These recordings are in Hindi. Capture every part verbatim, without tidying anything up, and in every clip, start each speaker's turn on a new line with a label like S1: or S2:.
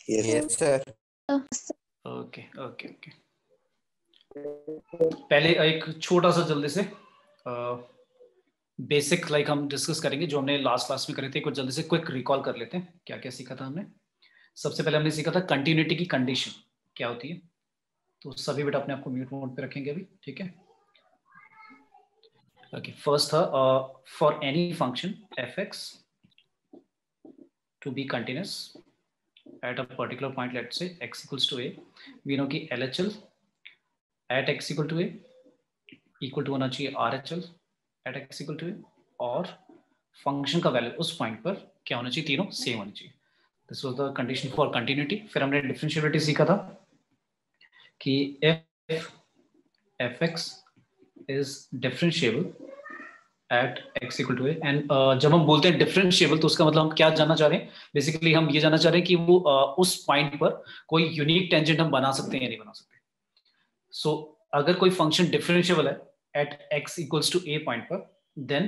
S1: Yes sir.
S2: Okay okay okay पहले एक छोटा सा जल्दी से बेसिक लाइक हम डिस्कस करेंगे जो हमने लास्ट क्लास में करे थे, कुछ जल्दी से क्विक रिकॉल कर लेते हैं क्या क्या सीखा था हमने। सबसे पहले हमने सीखा था कंटिन्यूटी की कंडीशन क्या होती है, तो सभी बेटा अपने आप को म्यूट मोड पे रखेंगे अभी, ठीक है। ओके फर्स्ट था for any function f x to be continuous at a particular point, let's say x equals to a, we know कि L H L at x equal to a equal to होना चाहिए R H L at x equal to a, और फंक्शन का वैल्यू उस पॉइंट पर क्या होना चाहिए, तीनों सेम होनी चाहिए। This was the condition for continuity. फिर हमने डिफरेंशिएबिलिटी सीखा था कि f f x is differentiable at x equal to a, and uh, जब हम बोलते हैं डिफरेंशिएबल तो उसका मतलब हम क्या जानना चाह रहे हैं, बेसिकली हम ये जानना चाह रहे हैं कि वो uh, उस पॉइंट पर कोई यूनिक टेंजेंट हम बना सकते हैं या नहीं बना सकते। सो so, अगर कोई फंक्शन डिफरेंशिएबल है at x equals to a point पर, then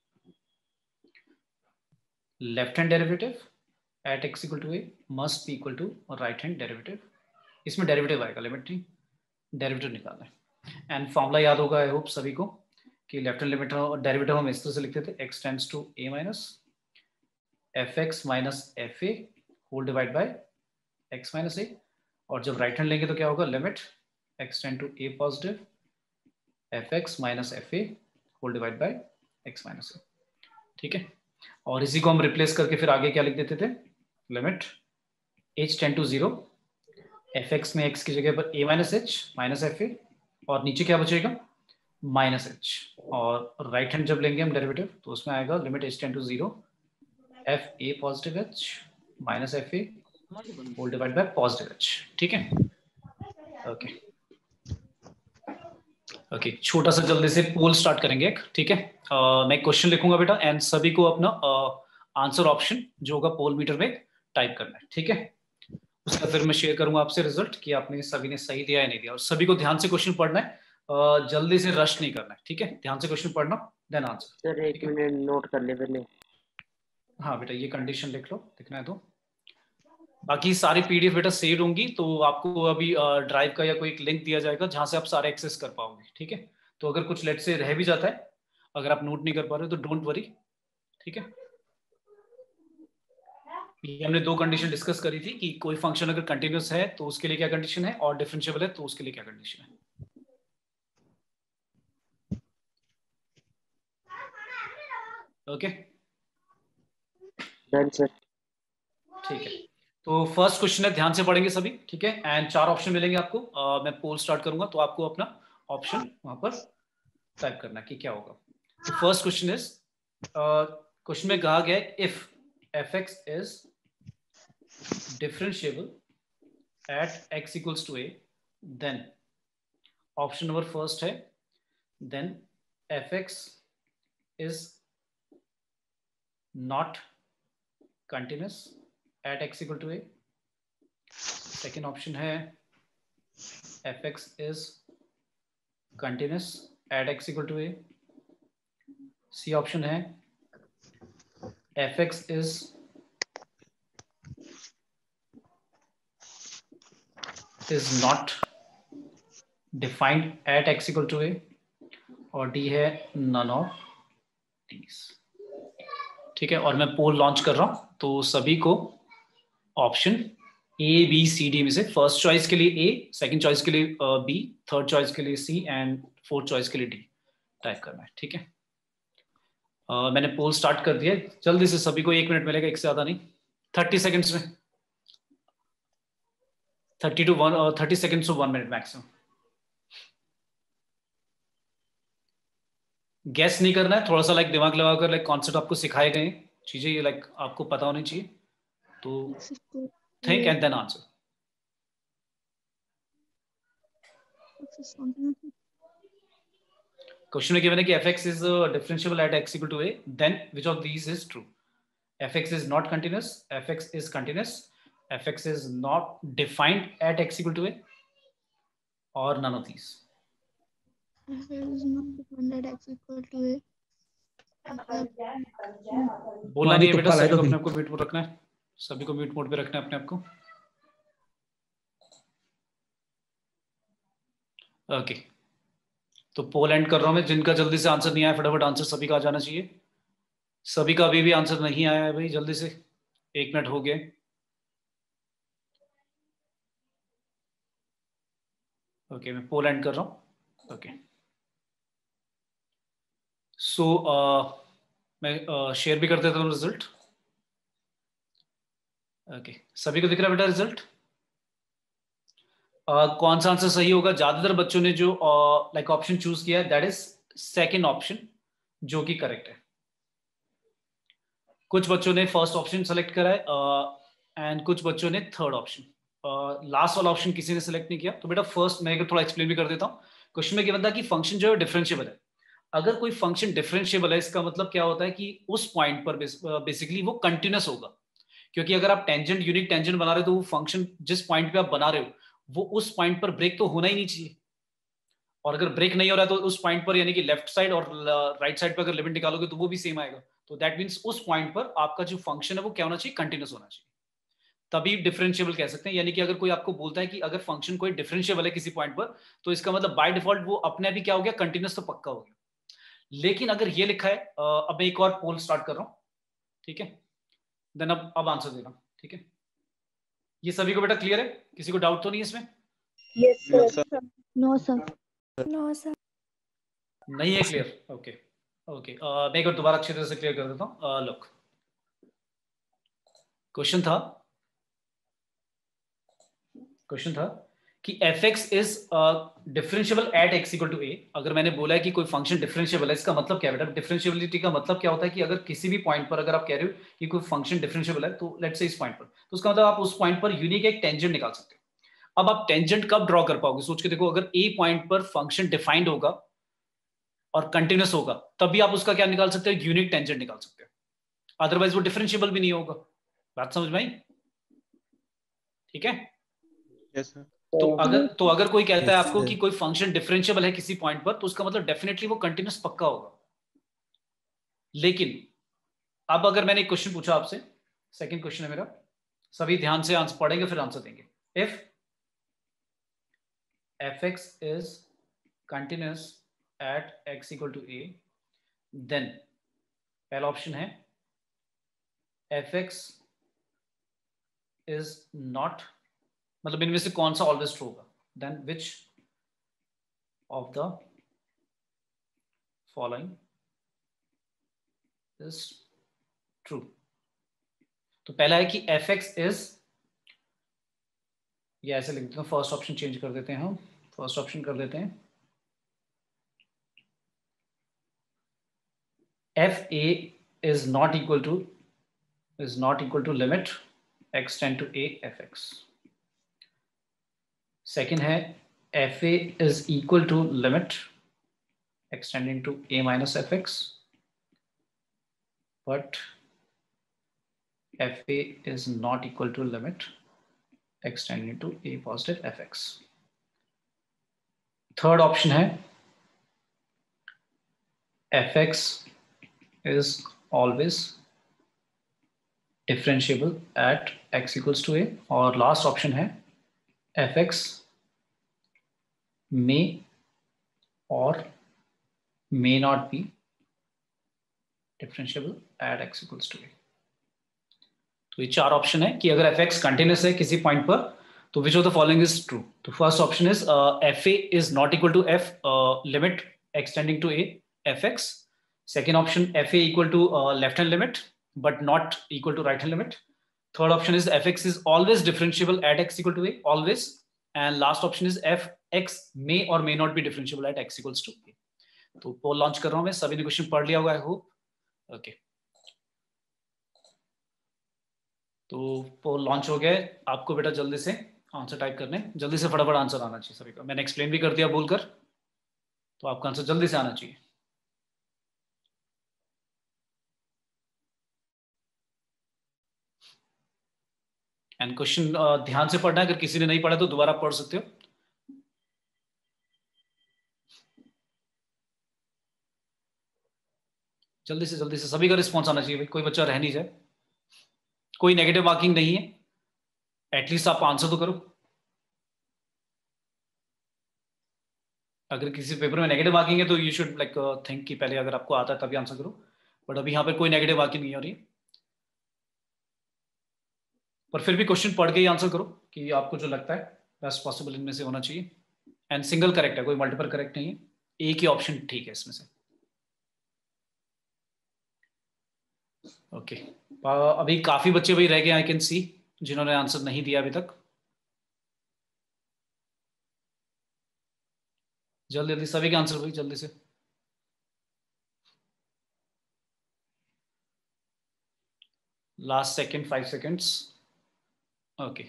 S2: left hand derivative at x equal to a must be equal to right hand derivative. इसमें डेरिवेटिव आएगा, लिमिट नहीं, डेरिवेटिव निकालना है। एंड फॉर्मूला याद होगा आई होप सभी को कि लेफ्ट हैंड लिमिट और डेरिवेटिव हम इस तरह से लिखते थे, x tends to a minus f x minus f a whole divide by x minus a, और जब राइट हैंड लेंगे तो क्या होगा, limit x tend to a positive f x minus f a whole divide by x minus a, ठीक है। और इसी को हम रिप्लेस करके फिर आगे क्या लिख देते थे, limit h tend to zero f x में x की जगह पर a minus h minus f a, और नीचे क्या बचेगा माइनस एच, और राइट हैंड जब लेंगे हम डेरिवेटिव तो उसमें आएगा limit h tend to zero f a positive h minus f a whole divide by positive h, ठीक है। ओके ओके छोटा सा जल्दी से पोल स्टार्ट करेंगे एक, ठीक है। uh, मैं क्वेश्चन लिखूंगा बेटा एंड सभी को अपना आंसर uh, ऑप्शन जो होगा पोल मीटर में टाइप करना है, ठीक है। उसका फिर मैं शेयर करूंगा आपसे रिजल्ट कि आपने सभी ने सही दिया या नहीं दिया, और सभी को ध्यान से क्वेश्चन पढ़ना है, Uh, जल्दी से रश नहीं करना है, ठीक है। ध्यान से क्वेश्चन पढ़ना देन आंसर।
S3: सर एक मिनट नोट कर ले पहले।
S2: हाँ बेटा ये कंडीशन लिख लो, लिखना है तो। बाकी सारी पीडीएफ बेटा सेव होंगी, तो आपको अभी ड्राइव का या कोई एक लिंक दिया जाएगा जहां से आप सारे एक्सेस कर पाओगे, ठीक है। तो अगर कुछ लेट से रह भी जाता है, अगर आप नोट नहीं कर पा रहे हो तो डोंट वरी, ठीक है। ये हमने दो कंडीशन डिस्कस करी थी कि कोई फंक्शन अगर कंटिन्यूस है तो उसके लिए क्या कंडीशन है, और डिफरेंशिएबल है तो उसके लिए क्या कंडीशन है। Okay
S3: done sir.
S2: ठीक है, तो फर्स्ट क्वेश्चन है, ध्यान से पढ़ेंगे सभी, ठीक है। एंड चार ऑप्शन मिलेंगे आपको, uh, मैं पोल स्टार्ट करूंगा तो आपको अपना ऑप्शन वहां पर टाइप करना कि क्या होगा। तो फर्स्ट क्वेश्चन इज, क्वेश्चन में कहा गया है if f x is differentiable at x equals to a, then option number first है, then f x is not continuous at x equal to a. Second option है fx is continuous at x equal to a. C option है fx is is not defined at x equal to a, और D है none of these, ठीक है। और मैं पोल लॉन्च कर रहा हूं तो सभी को option A B C D में से फर्स्ट चॉइस के लिए ए, सेकंड चॉइस के लिए बी, थर्ड चॉइस के लिए सी एंड फोर्थ चॉइस के लिए डी टाइप करना है, ठीक है। uh, मैंने पोल स्टार्ट कर दिया, जल्दी से सभी को एक मिनट मिलेगा, एक से ज्यादा नहीं, थर्टी सेकेंड्स में, thirty to one thirty seconds to one minute maximum. Guess नहीं करना है, थोड़ा सा लाइक दिमाग लगाकर लाइक कॉन्सेप्ट आपको सिखाए गए चीजें ये लाइक आपको पता होनी चाहिए, तो think and then answer. Question में गिवन है कि fx is uh, differentiable at x equal to a, then which of these is true? fx is not continuous, fx is continuous, fx is not defined at x equal to a, or none of these.
S4: fx is not defined at x equal to a.
S2: बोलना नहीं है बेटा, सभी को अपने आप को म्यूट मोड रखना है, सभी को म्यूट मोड पे रखना है अपने आप को। ओके, तो पोल एंड कर रहा हूं मैं। जिनका जल्दी से आंसर नहीं आया फटाफट आंसर सभी का आ जाना चाहिए। सभी का अभी भी आंसर नहीं आया है भाई, जल्दी से, एक मिनट हो गए। ओके, मैं पोल एंड कर रहा हूं। ओके, सो मैं शेयर uh, भी कर देता हूँ रिजल्ट। ओके, सभी को दिख रहा है बेटा रिजल्ट? uh, कौन सा आंसर सही होगा? ज्यादातर बच्चों ने जो लाइक ऑप्शन चूज किया है दैट इज सेकेंड ऑप्शन, जो कि करेक्ट है। कुछ बच्चों ने फर्स्ट ऑप्शन सेलेक्ट करा है एंड कुछ बच्चों ने थर्ड ऑप्शन। लास्ट वाला ऑप्शन किसी ने सेलेक्ट नहीं किया। तो बेटा फर्स्ट मैं थोड़ा एक्सप्लेन भी कर देता हूँ। क्वेश्चन में गिवन था कि फंक्शन जो है डिफरेंशिएबल है। अगर कोई फंक्शन डिफरेंशिएबल है इसका मतलब क्या होता है कि उस पॉइंट पर बेसिकली वो कंटिन्यूस होगा। क्योंकि अगर आप टेंजेंट यूनिक टेंजेंट बना रहे हो तो वो फंक्शन जिस पॉइंट पे आप बना रहे हो वो उस पॉइंट पर ब्रेक तो होना ही नहीं चाहिए। और अगर ब्रेक नहीं हो रहा है तो उस पॉइंट पर यानी कि लेफ्ट साइड और राइट साइड पर अगर लिमिट निकालोगे तो वो भी सेम आएगा। तो दैट मीन्स उस पॉइंट पर आपका जो फंक्शन है वो क्या होना चाहिए? कंटिन्यूस होना चाहिए, तभी डिफरेंशिएबल कह सकते हैं। यानी कि अगर कोई आपको बोलता है कि अगर फंक्शन कोई डिफरेंशिएबल है किसी पॉइंट पर तो इसका मतलब बाय डिफॉल्ट वो अपने भी क्या हो गया? कंटिन्यूस तो पक्का हो गया। लेकिन अगर ये लिखा है, अब मैं एक और पोल स्टार्ट कर रहा हूं, ठीक है, देन अब अब आंसर देना, ठीक है। ये सभी को बेटा क्लियर है? किसी को डाउट तो नहीं है इसमें?
S4: Yes, sir. No, sir. No, sir.
S2: नहीं है क्लियर? ओके ओके, मैं एक बार दोबारा अच्छी तरह से क्लियर कर देता हूँ। लुक, क्वेश्चन था क्वेश्चन था कि f x is differentiable at x equal to a. अगर मैंने बोला है कि कोई फंक्शन डिफरेंशिएबल है, इसका मतलब क्या है बेटा? डिफरेंशिएबिलिटी का मतलब क्या होता है कि अगर किसी भी पॉइंट पर अगर आप कह रहे हो कि कोई फंक्शन डिफरेंशिएबल है, तो लेट्स से इस पॉइंट पर, तो उसका मतलब आप उस पॉइंट पर यूनिक एक टेंजेंट निकाल सकते हो। अब आप टेंजेंट कब ड्रॉ कर पाओगे? सोच के देखो, अगर ए पॉइंट पर फंक्शन डिफाइंड होगा और कंटिन्यूस होगा तभी आप उसका क्या निकाल सकते हो? यूनिक टेंजेंट निकाल सकते हो, अदरवाइज वो डिफरेंशिएबल भी नहीं होगा। बात समझ में आई? ठीक है।
S1: Yes sir.
S2: तो अगर तो अगर कोई कहता है
S1: Yes,
S2: आपको
S1: sir.
S2: कि कोई फंक्शन डिफरेंशिएबल है किसी पॉइंट पर, तो उसका मतलब डेफिनेटली वो कंटिन्यूस पक्का होगा। लेकिन अब अगर मैंने एक क्वेश्चन पूछा आपसे, सेकंड क्वेश्चन है मेरा, सभी ध्यान से आंसर पढ़ेंगे फिर आंसर देंगे। If f x is continuous at x equal to a, then पहला ऑप्शन है एफ एक्स इज नॉट, मतलब इनमें से कौन सा ऑलवेज ट्रू होगा? Then which of the following is true. तो पहला है कि एफ एक्स इज, ये ऐसे लिख देते हैं, फर्स्ट ऑप्शन चेंज कर देते हैं हम, फर्स्ट ऑप्शन कर देते हैं f a is not equal to is not equal to limit x tend to a f x. Second है f a is equal to limit extending to a minus f x, but f a is not equal to limit extending to a positive fx. Third option है fx is always differentiable at x equals to a, और लास्ट ऑप्शन है fx may or may not be differentiable at x equals to a. तो ये चार ऑप्शन है कि अगर fx कंटिन्यूस है किसी पॉइंट पर तो which of the following is true. तो first option is f a is not equal to f limit extending to a f x. Second option f a equal to left hand limit but not equal to right hand limit. Third option is f x is always differentiable at x equal to a, always. And last option is f x may और may not be differentiable at x equals to a. तो पोल लॉन्च कर रहा हूं मैं, सभी ने क्वेश्चन पढ़ लिया होगा आई होप। ओके, तो पोल लॉन्च हो गया। आपको बेटा जल्दी से आंसर टाइप करने, जल्दी से फटाफट आंसर आना चाहिए सभी का। मैंने एक्सप्लेन भी कर दिया बोलकर, तो आपका आंसर जल्दी से आना चाहिए। एंड क्वेश्चन ध्यान से पढ़ना है, अगर किसी ने नहीं पढ़ा तो दोबारा पढ़ सकते हो। जल्दी से जल्दी से सभी का रिस्पॉन्स आना चाहिए भाई, कोई बच्चा रह नहीं जाए। कोई नेगेटिव मार्किंग नहीं है, एटलीस्ट आप आंसर तो करो। अगर किसी पेपर में नेगेटिव मार्किंग है तो यू शुड लाइक थिंक कि पहले अगर आपको आता है तभी आंसर करो, बट अभी यहाँ पे कोई नेगेटिव मार्किंग नहीं हो रही, पर फिर भी क्वेश्चन पढ़ के ही आंसर करो कि आपको जो लगता है बेस्ट पॉसिबल इनमें से होना चाहिए। एंड सिंगल करेक्ट है, कोई मल्टीपल करेक्ट नहीं है, एक ही ऑप्शन ठीक है इसमें से। Okay okay. अभी काफी बच्चे भाई रह गए आई कैन सी, जिन्होंने आंसर नहीं दिया अभी तक। जल्दी जल्दी सभी के आंसर भाई जल्दी से। Last second, five seconds. Okay,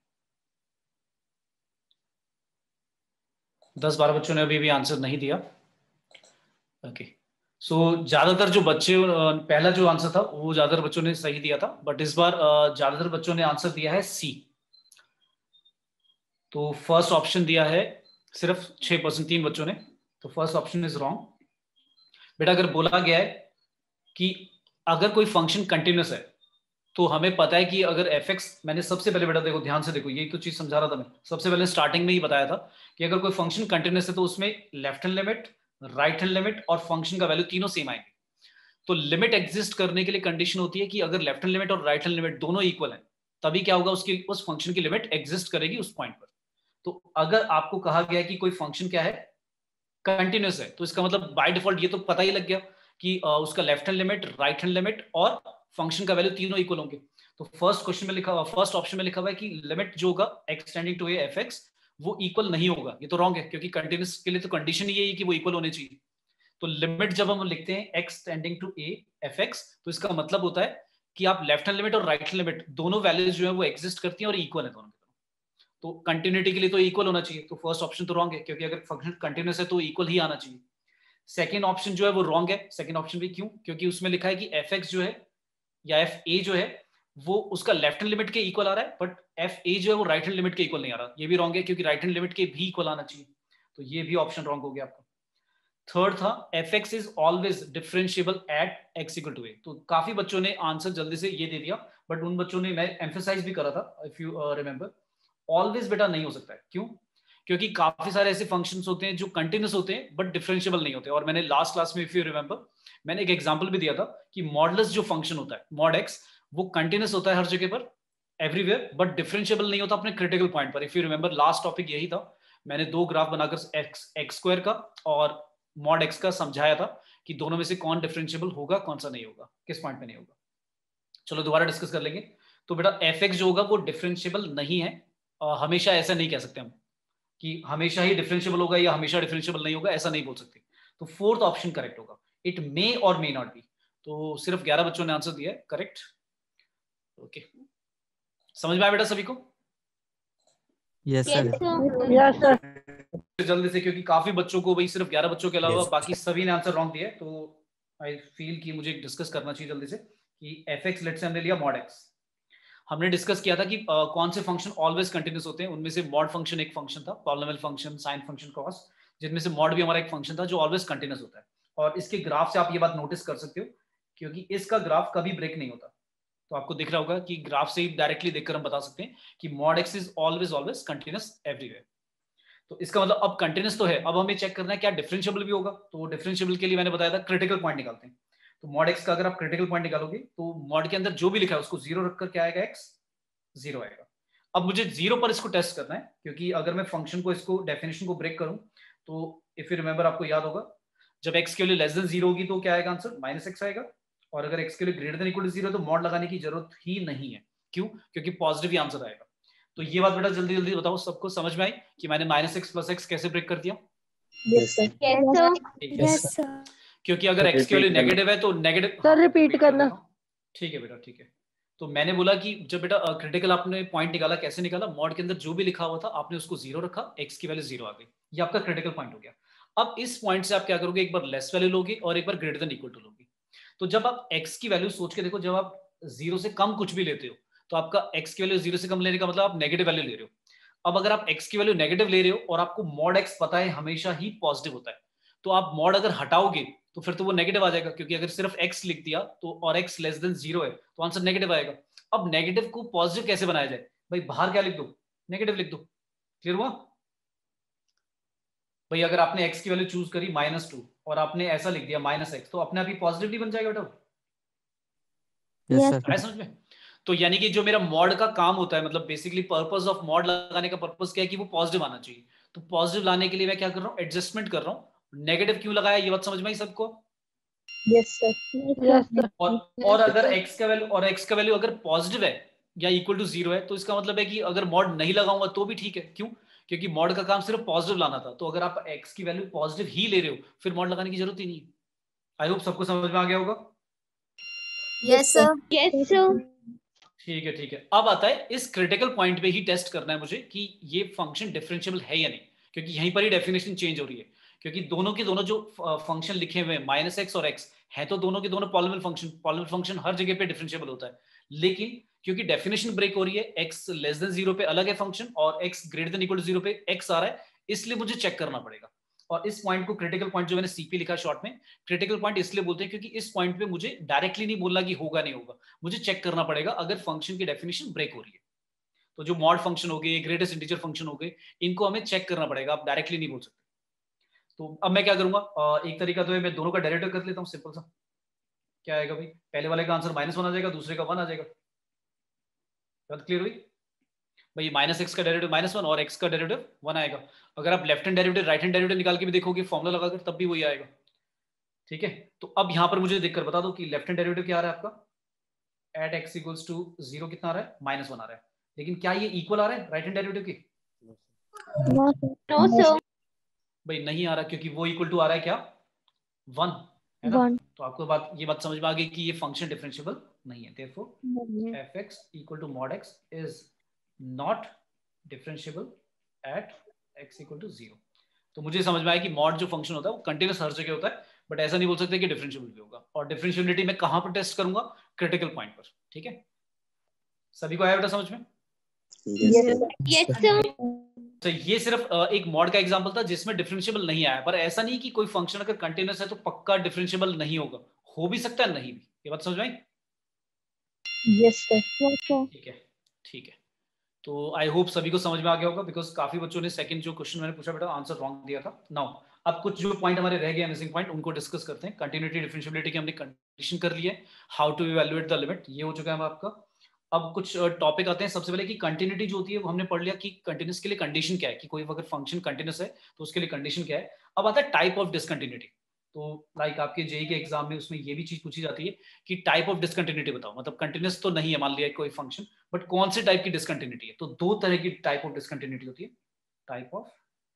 S2: दस बारह बच्चों ने अभी भी आंसर नहीं दिया। ओके, सो ज्यादातर जो बच्चे, पहला जो आंसर था वो ज्यादातर बच्चों ने सही दिया था, बट इस बार ज्यादातर बच्चों ने आंसर दिया है सी। तो फर्स्ट ऑप्शन दिया है सिर्फ छह परसेंट, तीन बच्चों ने, तो फर्स्ट ऑप्शन इज रॉन्ग। बेटा अगर बोला गया है कि अगर कोई फंक्शन कंटिन्यूस है तो हमें पता है कि अगर एफ एक्स, मैंने सबसे पहले बेटा देखो ध्यान से देखो, यही तो चीज समझा रहा था मैं सबसे पहले स्टार्टिंग में ही बताया था कि अगर कोई फंक्शन कंटिन्यूस है तो उसमें left hand limit, right hand limit और फंक्शन का वैल्यू तीनों सेम आएंगे। तो लिमिट एग्जिस्ट करने के लिए कंडीशन होती है कि अगर लेफ्ट हैंड लिमिट और राइट हैंड लिमिट दोनों इक्वल है तभी क्या होगा, उसकी उस फंक्शन की लिमिट एग्जिस्ट करेगी उस पॉइंट पर। तो अगर आपको कहा गया कि कोई फंक्शन क्या है, कंटिन्यूस है, तो इसका मतलब बाय डिफॉल्ट ये तो पता ही लग गया कि उसका left hand limit, right hand limit और फंक्शन का वैल्यू तीनों इक्वल होंगे। तो फर्स्ट क्वेश्चन में लिखा हुआ, फर्स्ट ऑप्शन में लिखा हुआ है कि लिमिट जो होगा extending to a f x वो इक्वल नहीं होगा। ये तो रॉन्ग है क्योंकि कंटिन्यूस के लिए तो कंडीशन ही है कि वो इक्वल होने चाहिए। तो लिमिट जब हम लिखते हैं extending to a f x तो इसका मतलब होता है कि आप लेफ्ट हैंड लिमिट और राइट हैंड लिमिट दोनों वैल्यूज जो है वो एग्जिस्ट करती हैं और इक्वल है दोनों के दोनों। तो कंटिन्यूटी के लिए तो इक्वल होना चाहिए, तो फर्स्ट ऑप्शन तो रॉन्ग है क्योंकि अगर फंक्शन कंटिन्यूस है तो इक्वल ही आना चाहिए। सेकेंड ऑप्शन जो है वो रॉन्ग है। सेकेंड ऑप्शन भी क्यों? क्योंकि उसमें लिखा है कि एफ एक्स जो है या एफ ए जो है वो उसका लेफ्ट हैंड लिमिट के इक्वल आ रहा है, बट एफ ए जो है वो राइट हैंड लिमिट के इक्वल नहीं आ रहा। ये भी रॉन्ग है क्योंकि राइट हैंड लिमिट के भी इक्वल आना चाहिए, तो ये भी ऑप्शन रॉन्ग हो गया आपका। थर्ड था f x is always differentiable at x equal to a. तो काफी बच्चों ने आंसर जल्दी से ये दे दिया, बट उन बच्चों ने, मैं एम्फेसाइज भी करा था इफ यू रिमेंबर, ऑलवेज बेटा नहीं हो सकता है। क्यों? क्योंकि काफी सारे ऐसे फंक्शंस होते हैं जो कंटिन्यूस होते हैं बट डिफरेंशिएबल नहीं होते। और मैंने लास्ट क्लास में इफ यू रिमेंबर मैंने एक एग्जांपल भी दिया था कि मॉडुलस जो फंक्शन होता है मॉड एक्स वो कंटिन्यूस होता है हर जगह पर एवरीवेयर, बट डिफरेंशिएबल नहीं होता अपने क्रिटिकल पॉइंट पर। If you remember last topic यही था, मैंने दो ग्राफ बनाकर एक्स एक्स स्क्वायर का और मॉड एक्स का समझाया था कि दोनों में से कौन डिफरेंशिएबल होगा कौन सा नहीं होगा, किस पॉइंट पे नहीं होगा। चलो दोबारा डिस्कस कर लेंगे। तो बेटा एफ एक्स जो होगा वो डिफरेंशिएबल नहीं है, आ, हमेशा ऐसा नहीं कह सकते हम कि हमेशा ही डिफरेंशिएबल होगा या हमेशा डिफरेंशिएबल नहीं होगा, ऐसा नहीं बोल सकते। तो फोर्थ ऑप्शन करेक्ट होगा, इट मे और मे नॉट बी। तो सिर्फ ग्यारह बच्चों ने आंसर दिया है करेक्ट। ओके, समझ में आया बेटा सभी को?
S1: Yes sir.
S3: Yes sir.
S2: जल्दी से, क्योंकि काफी बच्चों को, भाई सिर्फ ग्यारह बच्चों के अलावा बाकी सभी ने आंसर रॉन्ग दिया है, तो आई फील कि मुझे डिस्कस करना चाहिए जल्दी से कि एफ एक्स लेट्स से हमने लिया मॉड एक्स। हमने डिस्कस किया था कि uh, कौन से फंक्शन ऑलवेज कंटिन्यूस होते हैं। उनमें से मॉड फंक्शन एक फंक्शन था, polynomial function, sine function, cos, जिनमें से मॉड भी हमारा एक फंक्शन था जो ऑलवेज कंटिन्यूस होता है। और इसके ग्राफ से आप ये बात नोटिस कर सकते हो क्योंकि इसका ग्राफ कभी ब्रेक नहीं होता। तो आपको दिख रहा होगा कि ग्राफ से ही डायरेक्टली देखकर हम बता सकते हैं कि mod x is always always continuous everywhere. तो इसका मतलब अब कंटिन्यूस तो है, अब हमें चेक करना है क्या डिफरेंशिएबल भी होगा। तो डिफरेंशिएबल के लिए मैंने बताया था क्रिटिकल पॉइंट निकालते हैं। तो मॉड एक्स का अगर आप क्रिटिकल पॉइंट निकालोगे तो मॉड के अंदर जो भी लिखा है उसको जीरो रखकर क्या आएगा, एक्स जीरो आएगा। अब मुझे जीरो पर इसको टेस्ट करना है क्योंकि अगर मैं फंक्शन को, इसको डेफिनेशन को ब्रेक करूं तो इफ यू रिमेंबर, आपको याद होगा जब एक्स के लिए लेस देन जीरो होगी तो क्या आएगा आंसर, माइनस एक्स आएगा। और अगर एक्स के लिए greater than equal to zero तो मॉड लगाने की जरूरत ही नहीं है। क्यों? क्योंकि पॉजिटिव ही आंसर आएगा। तो ये बात बेटा जल्दी जल्दी बताओ, सबको समझ में आई कि मैंने माइनस एक्स प्लस एक्स कैसे ब्रेक कर दिया?
S4: Yes sir.
S2: क्योंकि अगर एक्स की वैल्यू नेगेटिव है तो नेगेटिव,
S3: सर रिपीट करना।
S2: ठीक है बेटा, ठीक है। तो मैंने बोला कि जब बेटा क्रिटिकल आपने पॉइंट निकाला, कैसे निकाला, मॉड के अंदर जो भी लिखा हुआ था आपने उसको जीरो रखा, एक्स की वैल्यू जीरो आ गई, ये आपका क्रिटिकल पॉइंट हो गया। अब इस पॉइंट से आप क्या करोगे, एक बार लेस वैल्यू लोगे और एक बार ग्रेटर देन इक्वल टू लोगे। तो जब आप एक्स की वैल्यू सोच के देखो, जब आप जीरो से कम कुछ भी लेते हो तो आपका एक्स की वैल्यू जीरो से कम लेने का मतलब आप नेगेटिव वैल्यू ले रहे हो। अब अगर आप एक्स की वैल्यू नेगेटिव ले रहे हो और आपको मॉड एक्स पता है हमेशा ही पॉजिटिव होता है, तो आप मॉड अगर हटाओगे तो फिर तो वो नेगेटिव आ जाएगा, क्योंकि अगर सिर्फ एक्स लिख दिया तो और एक्स लेस देन जीरो है तो आंसर नेगेटिव आएगा। अब नेगेटिव को पॉजिटिव कैसे बनाया जाए? भाई बाहर क्या लिख दो, नेगेटिव लिख दो। क्लियर हुआ? भाई अगर आपने x की वैल्यू चूज करी माइनस टू और आपने ऐसा लिख दिया माइनस एक्स, तो अपने आप ही पॉजिटिव नहीं बन जाएगा बेटा?
S1: Yes
S3: Yes,
S1: sir.
S2: आया समझ में? तो यानी कि जो मेरा मॉड का काम होता है, मतलब बेसिकली पर्पस ऑफ मॉड लगाने का पर्पस क्या है कि वो पॉजिटिव आना चाहिए। तो पॉजिटिव लाने के लिए मैं क्या कर रहा हूँ, एडजस्टमेंट कर रहा हूँ। नेगेटिव क्यों लगाया ये बात समझ में आई सबको?
S3: yes sir. Yes sir.
S2: और और अगर x का वैल्यू और x का वैल्यू अगर पॉजिटिव है या इक्वल टू जीरो है, तो इसका मतलब है कि अगर मॉड नहीं लगाऊंगा तो भी ठीक है। क्यों? क्योंकि मॉड का काम सिर्फ पॉजिटिव लाना था। तो अगर आप x की वैल्यू पॉजिटिव ही ले रहे हो, फिर मॉड लगाने की जरूरत ही नहीं है। आई होप सबको समझ में आ गया होगा।
S4: Yes, sir.
S3: Yes sir.
S2: ठीक है ठीक है। अब आता है इस क्रिटिकल पॉइंट पे ही टेस्ट करना है मुझे कि ये फंक्शन डिफरेंशिएबल है या नहीं, क्योंकि यहीं पर ही डेफिनेशन चेंज हो रही है। क्योंकि दोनों के दोनों जो फंक्शन लिखे हुए हैं माइनस एक्स और एक्स है, तो दोनों के दोनों पॉलिनोमियल फंक्शन, पॉलिनोमियल फंक्शन हर जगह पे डिफरेंशिएबल होता है। लेकिन क्योंकि डेफिनेशन ब्रेक हो रही है, एक्स लेस देन जीरो पे अलग है फंक्शन और x greater than equal to zero पे एक्स आ रहा है, इसलिए मुझे चेक करना पड़ेगा। और इस पॉइंट को क्रिटिकल पॉइंट जो मैंने सीपी लिखा शॉर्ट में, क्रिटिकल पॉइंट इसलिए बोलते हैं क्योंकि इस पॉइंट पे मुझे डायरेक्टली नहीं बोलना कि होगा नहीं होगा, मुझे चेक करना पड़ेगा अगर फंक्शन की डेफिनेशन ब्रेक हो रही है। तो जो मॉड फंक्शन हो गए, ग्रेटेस्ट इंटीजर फंक्शन हो गए, इनको हमें चेक करना पड़ेगा, आप डायरेक्टली नहीं बोल सकते। तो अब मैं क्या करूंगा, एक तरीका तो है मैं दोनों का डेरिवेटिव कर लेता हूँ, सिंपल सा। क्या आएगा भाई, पहले वाले का आंसर माइनस वन आ जाएगा, दूसरे का वन आ जाएगा। बात क्लियर हुई भाई? माइनस एक्स का डेरिवेटिव माइनस वन और एक्स का डेरिवेटिव वन आएगा। अगर आप left hand derivative right hand derivative निकाल के भी देखोगे फॉर्मुला लगाकर, तब भी वही आएगा। ठीक है, तो अब यहां पर मुझे देखकर बता दो कि लेफ्ट हैंड डेरिवेटिव क्या आ रहा है आपका, at x equals to zero कितना आ रहा है, माइनस वन आ रहा है। लेकिन क्या ये इक्वल आ रहा है राइट हैंड डेरिवेटिव की?
S3: No sir.
S4: No, sir.
S2: भाई नहीं आ रहा, क्योंकि वो इक्वल टू आ रहा है क्या, वन, है ना?
S3: One.
S2: तो आपको बात ये बात समझ में आ गई कि ये फंक्शन डिफरेंशिएबल नहीं है। Therefore f x equal to mod x is not differentiable at x equal to zero. तो मुझे समझ में आया कि मॉड जो फंक्शन होता है वो कंटिन्यूस हर जगह होता है, बट ऐसा नहीं बोल सकते कि डिफरेंशिएबल भी होगा। और डिफरेंशिएबिलिटी मैं कहां पर टेस्ट करूंगा, क्रिटिकल पॉइंट पर। ठीक है, सभी को आया बेटा समझ में?
S3: Yes sir.
S4: Yes, sir.
S2: तो ये सिर्फ एक मॉड का एग्जांपल था जिसमें डिफरेंशिएबल नहीं आया, पर ऐसा नहीं कि कोई फंक्शन अगर कंटिन्यूस है तो पक्का डिफरेंशिएबल नहीं होगा, हो भी सकता है नहीं भी। ये बात समझ में आई?
S3: Yes sir. Yes sir.
S2: ठीक है ठीक है। तो आई होप सभी को समझ में आ गया होगा, बिकॉज काफी बच्चों ने सेकंड जो क्वेश्चन मैंने पूछा बेटा आंसर रॉन्ग दिया था। नाउ अब कुछ जो पॉइंट हमारे रह गए मिसिंग पॉइंट, उनको डिस्कस करते हैं। कंटिन्यूटी डिफरेंशिएबिलिटी की हमने कंडीशन कर ली है, how to evaluate the limit ये हो चुका है आपका। अब कुछ टॉपिक आते हैं। सबसे पहले कि कंटिन्यूटी जो होती है वो हमने पढ़ लिया कि कंटिन्यूस के लिए कंडीशन क्या है, कि कोई अगर फंक्शन कंटिन्यूस है तो उसके लिए कंडीशन क्या है। अब आता है टाइप ऑफ डिसकंटिन्यूटी। तो लाइक आपके जेई के एग्जाम में उसमें ये भी चीज पूछी जाती है कि टाइप ऑफ डिसकंटिन्यूटी बताओ, मतलब कंटिन्यूस तो नहीं है मान लिया कोई फंक्शन, बट कौन से टाइप की डिसकंटिन्यूटी है। तो दो तरह की टाइप ऑफ डिसकंटिन्यूटी होती है, type of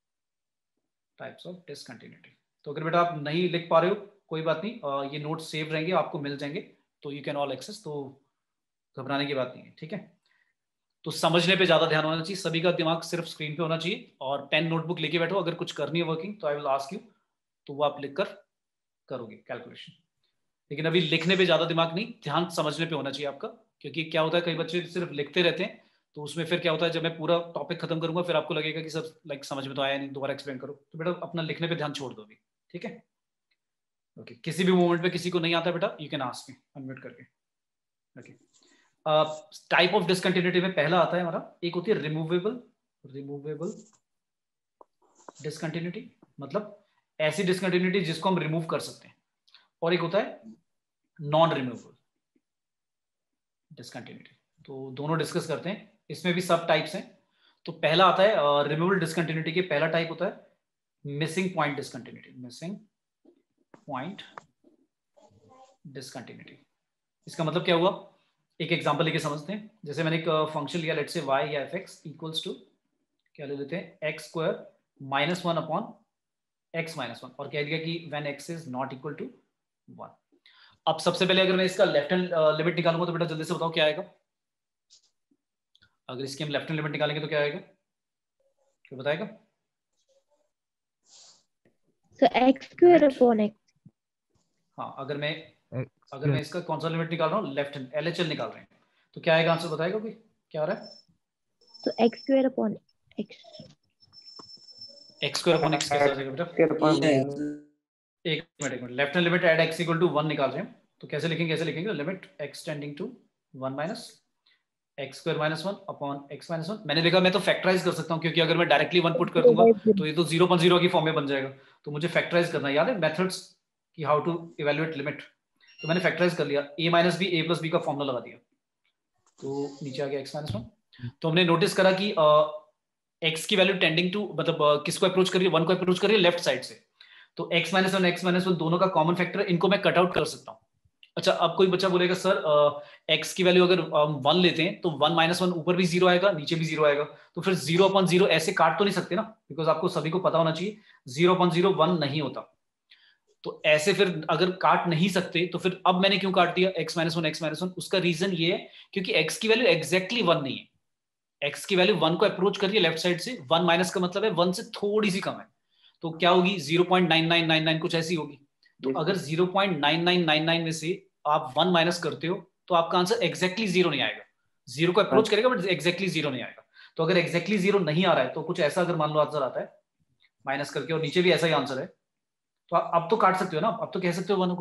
S2: types of discontinuity. तो अगर बेटा आप नहीं लिख पा रहे हो कोई बात नहीं, ये नोट्स सेव रहेंगे, आपको मिल जाएंगे, तो यू कैन ऑल एक्सेस, तो घबराने की बात नहीं है। ठीक है, तो समझने पे ज्यादा ध्यान होना चाहिए, सभी का दिमाग सिर्फ स्क्रीन पे होना चाहिए, और पेन नोटबुक लेके बैठो। अगर कुछ करनी है वर्किंग तो आई विल आस्क यू, तो वो आप लिखकर करोगे कैलकुलेशन। लेकिन अभी लिखने पे ज्यादा दिमाग नहीं, ध्यान समझने पे होना चाहिए आपका। क्योंकि क्या होता है कई बच्चे सिर्फ लिखते रहते हैं, तो उसमें फिर क्या होता है जब मैं पूरा टॉपिक खत्म करूंगा फिर आपको लगेगा कि सब लाइक समझ में तो आया नहीं, दोबारा एक्सप्लेन करो। तो बेटा अपना लिखने पे ध्यान छोड़ दो अभी। ठीक है, ओके। किसी भी मोमेंट पे किसी को नहीं आता बेटा, you can ask me unmute करके। ओके, टाइप ऑफ डिसकंटिन्यूटी में पहला आता है हमारा, एक होती है रिमूवेबल रिमूवेबल डिसकंटिन्यूटी, मतलब ऐसी डिसकंटिन्यूटी जिसको हम रिमूव कर सकते हैं, और एक होता है नॉन रिमूवेबल डिसकंटिन्यूटी। तो दोनों डिस्कस करते हैं, इसमें भी सब टाइप्स हैं। तो पहला आता है रिमूवेबल डिसकंटिन्यूटी के पहला टाइप होता है missing point discontinuity. Missing point discontinuity, इसका मतलब क्या हुआ, एक एग्जांपल लेके समझते हैं। जैसे मैंने एक फंक्शन लिया, लेट्स से y या fx इक्वल्स टू क्या ले लेते हैं, x square minus one upon x minus one, और कह दिया कि when x is not equal to one. अब सबसे पहले अगर मैं इसका लेफ्ट हैंड लिमिट निकालूंगा तो बेटा जल्दी से बताओ क्या आएगा। अगर इसकी हम लेफ्ट हैंड लिमिट निकालेंगे तो क्या आएगा, क्या बताएगा?
S3: So x square upon x.
S2: हाँ, अगर मैं अगर मैं इसका कौन सा लिमिट निकाल रहा हूँ, लेफ्ट हैंड एलएचएल निकाल रहे हैं, तो क्या आएगा आंसर बताएगा कोई, क्या आ रहा है?
S3: So x square upon x.
S2: X square upon x कैसे आ जाएगा बेटा? एक मिनट एक minute, left hand limit at x equal to one निकाल रहे हैं, तो कैसे लिखेंगे कैसे लिखेंगे limit x tending to one minus x square minus one upon x minus one. मैंने देखा मैं तो फैक्टराइज कर सकता हूँ, क्योंकि अगर मैं डायरेक्टली वन पुट कर दूंगा तो ये तो जीरो पॉइंट जीरो की फॉर्म में बन जाएगा, तो मुझे फैक्टराइज करना है। याद है मेथड्स कि हाउ टू इवेल्युएट लिमिट, तो मैंने फैक्टराइज कर लिया, a minus b, a plus b का फॉर्मूला लगा दिया, तो नीचे आ गया एक्स माइनस वन। तो हमने नोटिस करा कि एक्स uh, की वैल्यू टेंडिंग टू मतलब uh, किसको अप्रोच कर रही है, वन को अप्रोच कर रही है लेफ्ट साइड से। तो x minus one x minus one दोनों का कॉमन फैक्टर है, इनको मैं कट आउट कर सकता हूँ। अच्छा, अब कोई बच्चा बोलेगा सर एक्स uh, की वैल्यू अगर वन uh, लेते हैं तो वन माइनस वन ऊपर भी जीरो आएगा नीचे भी जीरो आएगा, तो फिर जीरो अपॉन जीरो ऐसे काट तो नहीं सकते ना, बिकॉज आपको सभी को पता होना चाहिए जीरो अपॉन जीरो वन नहीं होता। तो ऐसे फिर अगर काट नहीं सकते तो फिर अब मैंने क्यों काट दिया x minus one x minus one, उसका रीजन ये है क्योंकि एक्स की वैल्यू एग्जैक्टली वन नहीं है, एक्स की वैल्यू वन को अप्रोच कर रही है लेफ्ट साइड से, वन माइनस का मतलब है वन से थोड़ी सी कम है, तो क्या होगी zero point nine nine nine nine कुछ ऐसी होगी। तो अगर zero point nine nine nine nine में से आप वन माइनस करते हो तो आपका आंसर एग्जैक्टली जीरो नहीं आएगा, जीरो को अप्रोच करेगा बट एग्जैक्टली जीरो नहीं आएगा। तो अगर एग्जैक्टली जीरो नहीं आ रहा है तो कुछ ऐसा अगर मान लो आंसर आता है माइनस करके और नीचे भी ऐसा ही आंसर है, तो आप अब तो काट सकते हो ना, अब तो कह सकते हो वन को,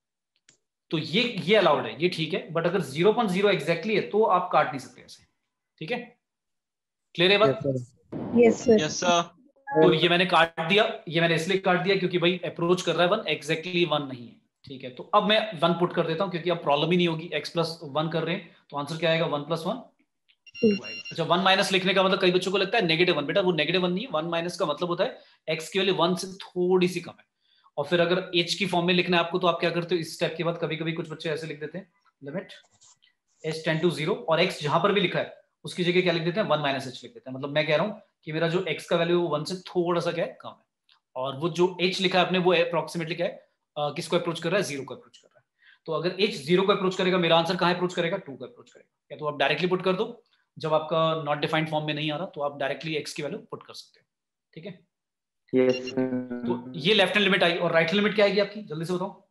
S2: तो ये ये अलाउड है, ये ठीक है। बट अगर जीरो पॉइंट जीरो एग्जैक्टली है तो आप काट नहीं सकते ऐसे, ठीक है? क्लियर है बात?
S3: Yes sir.
S5: Yes sir.
S2: तो ये मैंने काट दिया, ये मैंने इसलिए काट दिया क्योंकि भाई अप्रोच कर रहा है वन, एग्जैक्टली वन नहीं है, ठीक है? तो अब मैं वन पुट कर देता हूं क्योंकि अब प्रॉब्लम ही नहीं होगी, एक्स प्लस वन कर रहे हैं तो आंसर क्या आएगा, वन प्लस वन टू आएगा। अच्छा, वन माइनस लिखने का मतलब कई बच्चों को लगता है नेगेटिव वन, बेटा वो नेगेटिव वन नहीं है, वन माइनस का मतलब होता है एक्स की वैल्यू वन से थोड़ी सी कम है। और फिर अगर एच की फॉर्म में लिखना है आपको तो आप क्या करते हो, इस स्टेप के बाद कभी कभी कुछ बच्चे ऐसे लिख देते हैं limit h tend to zero, और एक्स जहां पर भी लिखा है उसकी जगह क्या लिख देते हैं, वन माइनस एच लिख देते हैं। मतलब मैं कह रहा हूं कि मेरा जो एक्स का वैल्यू वन से थोड़ा सा क्या है, कम है, और वो जो एच लिखा है आपने वो अप्रोक्सीमेटली क्या है, uh, किसको अप्रोच कर रहा है, जीरो को अप्रोच कर रहा है। तो अगर एच जीरो को अप्रोच करेगा, मेरा आंसर कहां अप्रोच करेगा, टू को अप्रोच करेगा। या तो आप डायरेक्टली पुट कर दो, जब आपका नॉट डिफाइंड फॉर्म में नहीं आ रहा तो आप डायरेक्टली एक्स की वैल्यू पुट कर सकते हो, ठीक है?
S1: यस।
S2: तो ये लेफ्ट हैंड लिमिट आई, और राइट हैंड लिमिट क्या आएगी आपकी, जल्दी से बताओ।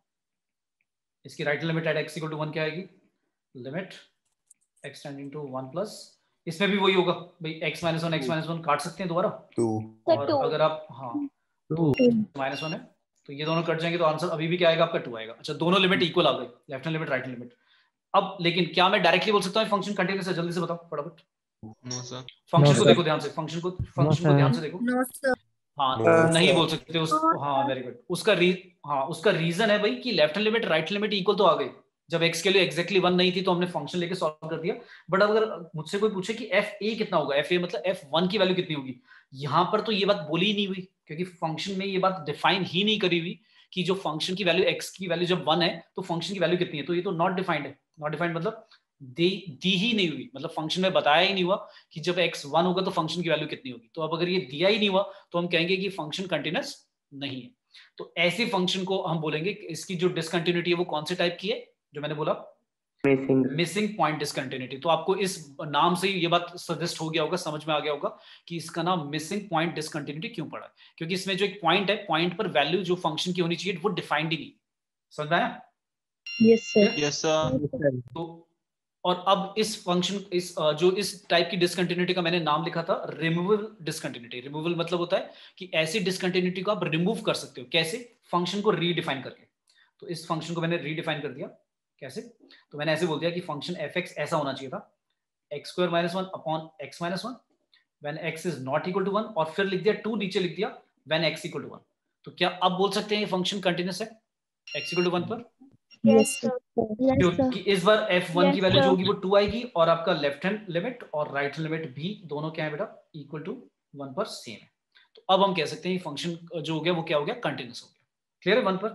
S2: इसकी right hand limit at x equal to one क्या आएगी, limit x tending to one plus, इसमें भी वही होगा भाई, x minus one x minus one काट सकते हैं दोबारा,
S1: टू
S2: और अगर आप हाँ तो माइनस वन है तो ये दोनों कट जाएंगे तो आंसर अभी भी क्या आएगा आपका, टू आएगा। अच्छा, दोनों लिमिट इक्वल आ गई, left hand limit right hand limit. अब लेकिन क्या मैं डायरेक्टली बोल सकता हूँ फंक्शन कंटीन्यूअस है, जल्दी से बताओ फटाफट।
S5: No sir.
S2: फंक्शन
S1: No,
S2: को
S1: sir.
S2: देखो ध्यान से, फंक्शन को फंक्शन को ध्यान से देखो।
S4: No sir.
S2: हाँ
S1: No,
S2: नहीं
S1: sir.
S2: बोल सकते उस, हाँ वेरी गुड। उसका री हाँ उसका रीजन है भाई कि left hand limit right limit equal तो आ गई, जब x के लिए एग्जैक्टली वन नहीं थी तो हमने फंक्शन लेके सॉल्व कर दिया। बट अगर मुझसे कोई पूछे कि एफ ए कितना होगा, एफ ए मतलब एफ वन की वैल्यू कितनी होगी, यहाँ पर तो ये बात बोली ही नहीं हुई क्योंकि फंक्शन में ये बात डिफाइन ही नहीं करी हुई कि जो फंक्शन की वैल्यू x की वैल्यू जब वन है तो फंक्शन की वैल्यू कितनी है, तो ये तो नॉट डिफाइंड है। नॉट डिफाइंड मतलब दी दी ही नहीं हुई, मतलब फंक्शन में बताया ही नहीं हुआ कि जब x वन होगा तो फंक्शन की वैल्यू कितनी होगी। तो अब अगर ये दिया ही नहीं हुआ तो हम कहेंगे कि फंक्शन कंटिन्यूअस नहीं है। तो ऐसे फंक्शन को हम बोलेंगे कि इसकी जो डिसकंटिन्यूटी है वो कौन से टाइप की है, जो मैंने बोला
S1: मिसिंग
S2: मिसिंग पॉइंट डिसकंटिन्यूटी। तो आपको इस नाम से ही ये बात सजेस्ट हो गया होगा, समझ में आ गया होगा कि इसका नाम मिसिंग पॉइंट डिसकंटिन्यूटी क्यों पड़ा है, क्योंकि इसमें जो एक पॉइंट है, पॉइंट पर वैल्यू जो फंक्शन की होनी चाहिए वो डिफाइंड ही नहीं। समझ में आया?
S3: Yes sir.
S5: Yes sir.
S2: तो और अब इस फंक्शन इस जो इस टाइप की डिसकंटिन्यूटी का मैंने नाम लिखा था रिमूवल डिसकंटिन्यूटी। रिमूवल मतलब होता है कि ऐसी डिसकंटिन्यूटी को आप रिमूव कर सकते हो, कैसे, फंक्शन को रीडिफाइन करके। तो इस फंक्शन को मैंने रीडिफाइन कर दिया, कैसे, तो मैंने ऐसे बोल दिया कि फंक्शन एफ एक्स ऐसा होना चाहिए था, x square minus one upon x minus one when x is not equal to one, और फिर लिख दिया टू, नीचे लिख दिया when x equal to one. तो क्या अब बोल सकते हैं ये फंक्शन कंटिन्यूअस है एक्स इक्वल टू वन पर?
S3: Yes sir.
S2: क्योंकि इस बार एफ वन
S3: Yes,
S2: की वैल्यू
S3: sir.
S2: जो होगी वो टू आएगी, और आपका लेफ्ट हैंड लिमिट और राइट हैंड लिमिट भी दोनों क्या है बेटा, इक्वल टू वन पर सेम है। तो अब हम कह सकते हैं ये फंक्शन जो हो गया वो क्या हो गया, कंटिन्यूअस हो गया। क्लियर है वन पर?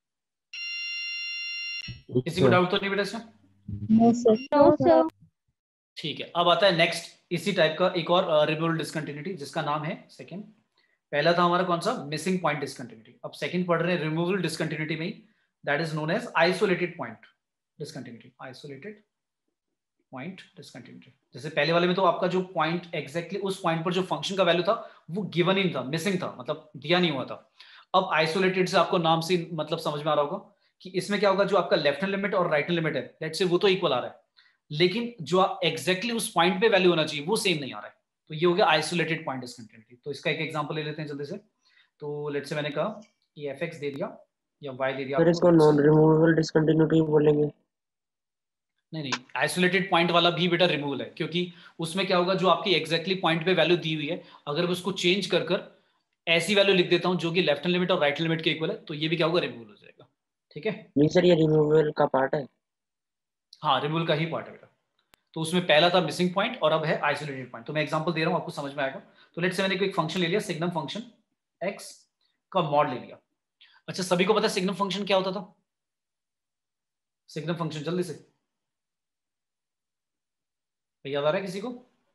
S2: किसी को डाउट तो नहीं बेटा इसमें?
S3: No sir. No sir.
S2: ठीक है, अब आता है नेक्स्ट इसी टाइप का एक और रिमूवल डिसकंटिन्यूटी जिसका नाम है सेकंड। पहला था हमारा कौन सा, मिसिंग पॉइंट डिसकंटिन्यूटी। अब सेकंड पढ़ रहे हैं रिमूवल डिसकंटिन्यूटी में ही, that is known as isolated point discontinuity. Isolated point discontinuity. जैसे पहले वाले में तो आपका जो पॉइंट एग्जैक्टली उस पॉइंट पर जो फंक्शन का वैल्यू था वो गिवन ही नहीं था, मिसिंग था, मतलब दिया नहीं हुआ था। अब आइसोलेटेड से आपको नाम से मतलब समझ में आ रहा होगा कि इसमें क्या होगा, जो आपका लेफ्ट हैंड लिमिट और राइट हैंड लिमिट है लेट्स से वो तो इक्वल आ रहा है, लेकिन जो एग्जैक्टली उस पॉइंट पे वैल्यू होना चाहिए वो सेम नहीं आ रहा है। तो ये हो गया आइसोलेटेड पॉइंट डिसकंटिन्यूटी। तो इसका एक एग्जांपल ले लेते हैं जल्दी से। तो लेट्स से मैंने कहा ये एफ एक्स दे दिया या वाई दे दिया,
S1: सर इसको नॉन रिमूवेबल डिसकंटिन्यूटी बोलेंगे।
S2: नहीं नहीं, आइसोलेटेड पॉइंट वाला भी बेटा रिमूवल है, क्योंकि उसमें क्या होगा, जो आपकी एग्जैक्टली पॉइंट पे वैल्यू दी हुई है, अगर मैं उसको चेंज कर कर ऐसी वैल्यू लिख देता हूं जो कि लेफ्ट हैंड लिमिट और राइट हैंड लिमिट के इक्वल है, तो ये भी क्या होगा, रिमूवल हो जाएगा। ठीक है,
S1: नहीं सर, ये रिमूवल का पार्ट है।
S2: हाँ रिमूवल का ही पार्ट है बेटा। तो उसमें पहला था मिसिंग पॉइंट और अब है आइसोलेटेड पॉइंट। तो मैं एग्जांपल दे रहा हूं, आपको समझ में आएगा। तो लेट्स से मैंने कोई फंक्शन ले लिया, सिग्नम फंक्शन एक्स का मॉड ले लिया। अच्छा, सभी को पता है सिग्नम फंक्शन क्या होता था? सिग्नम फंक्शन जल्दी से याद आ रहा है किसी को?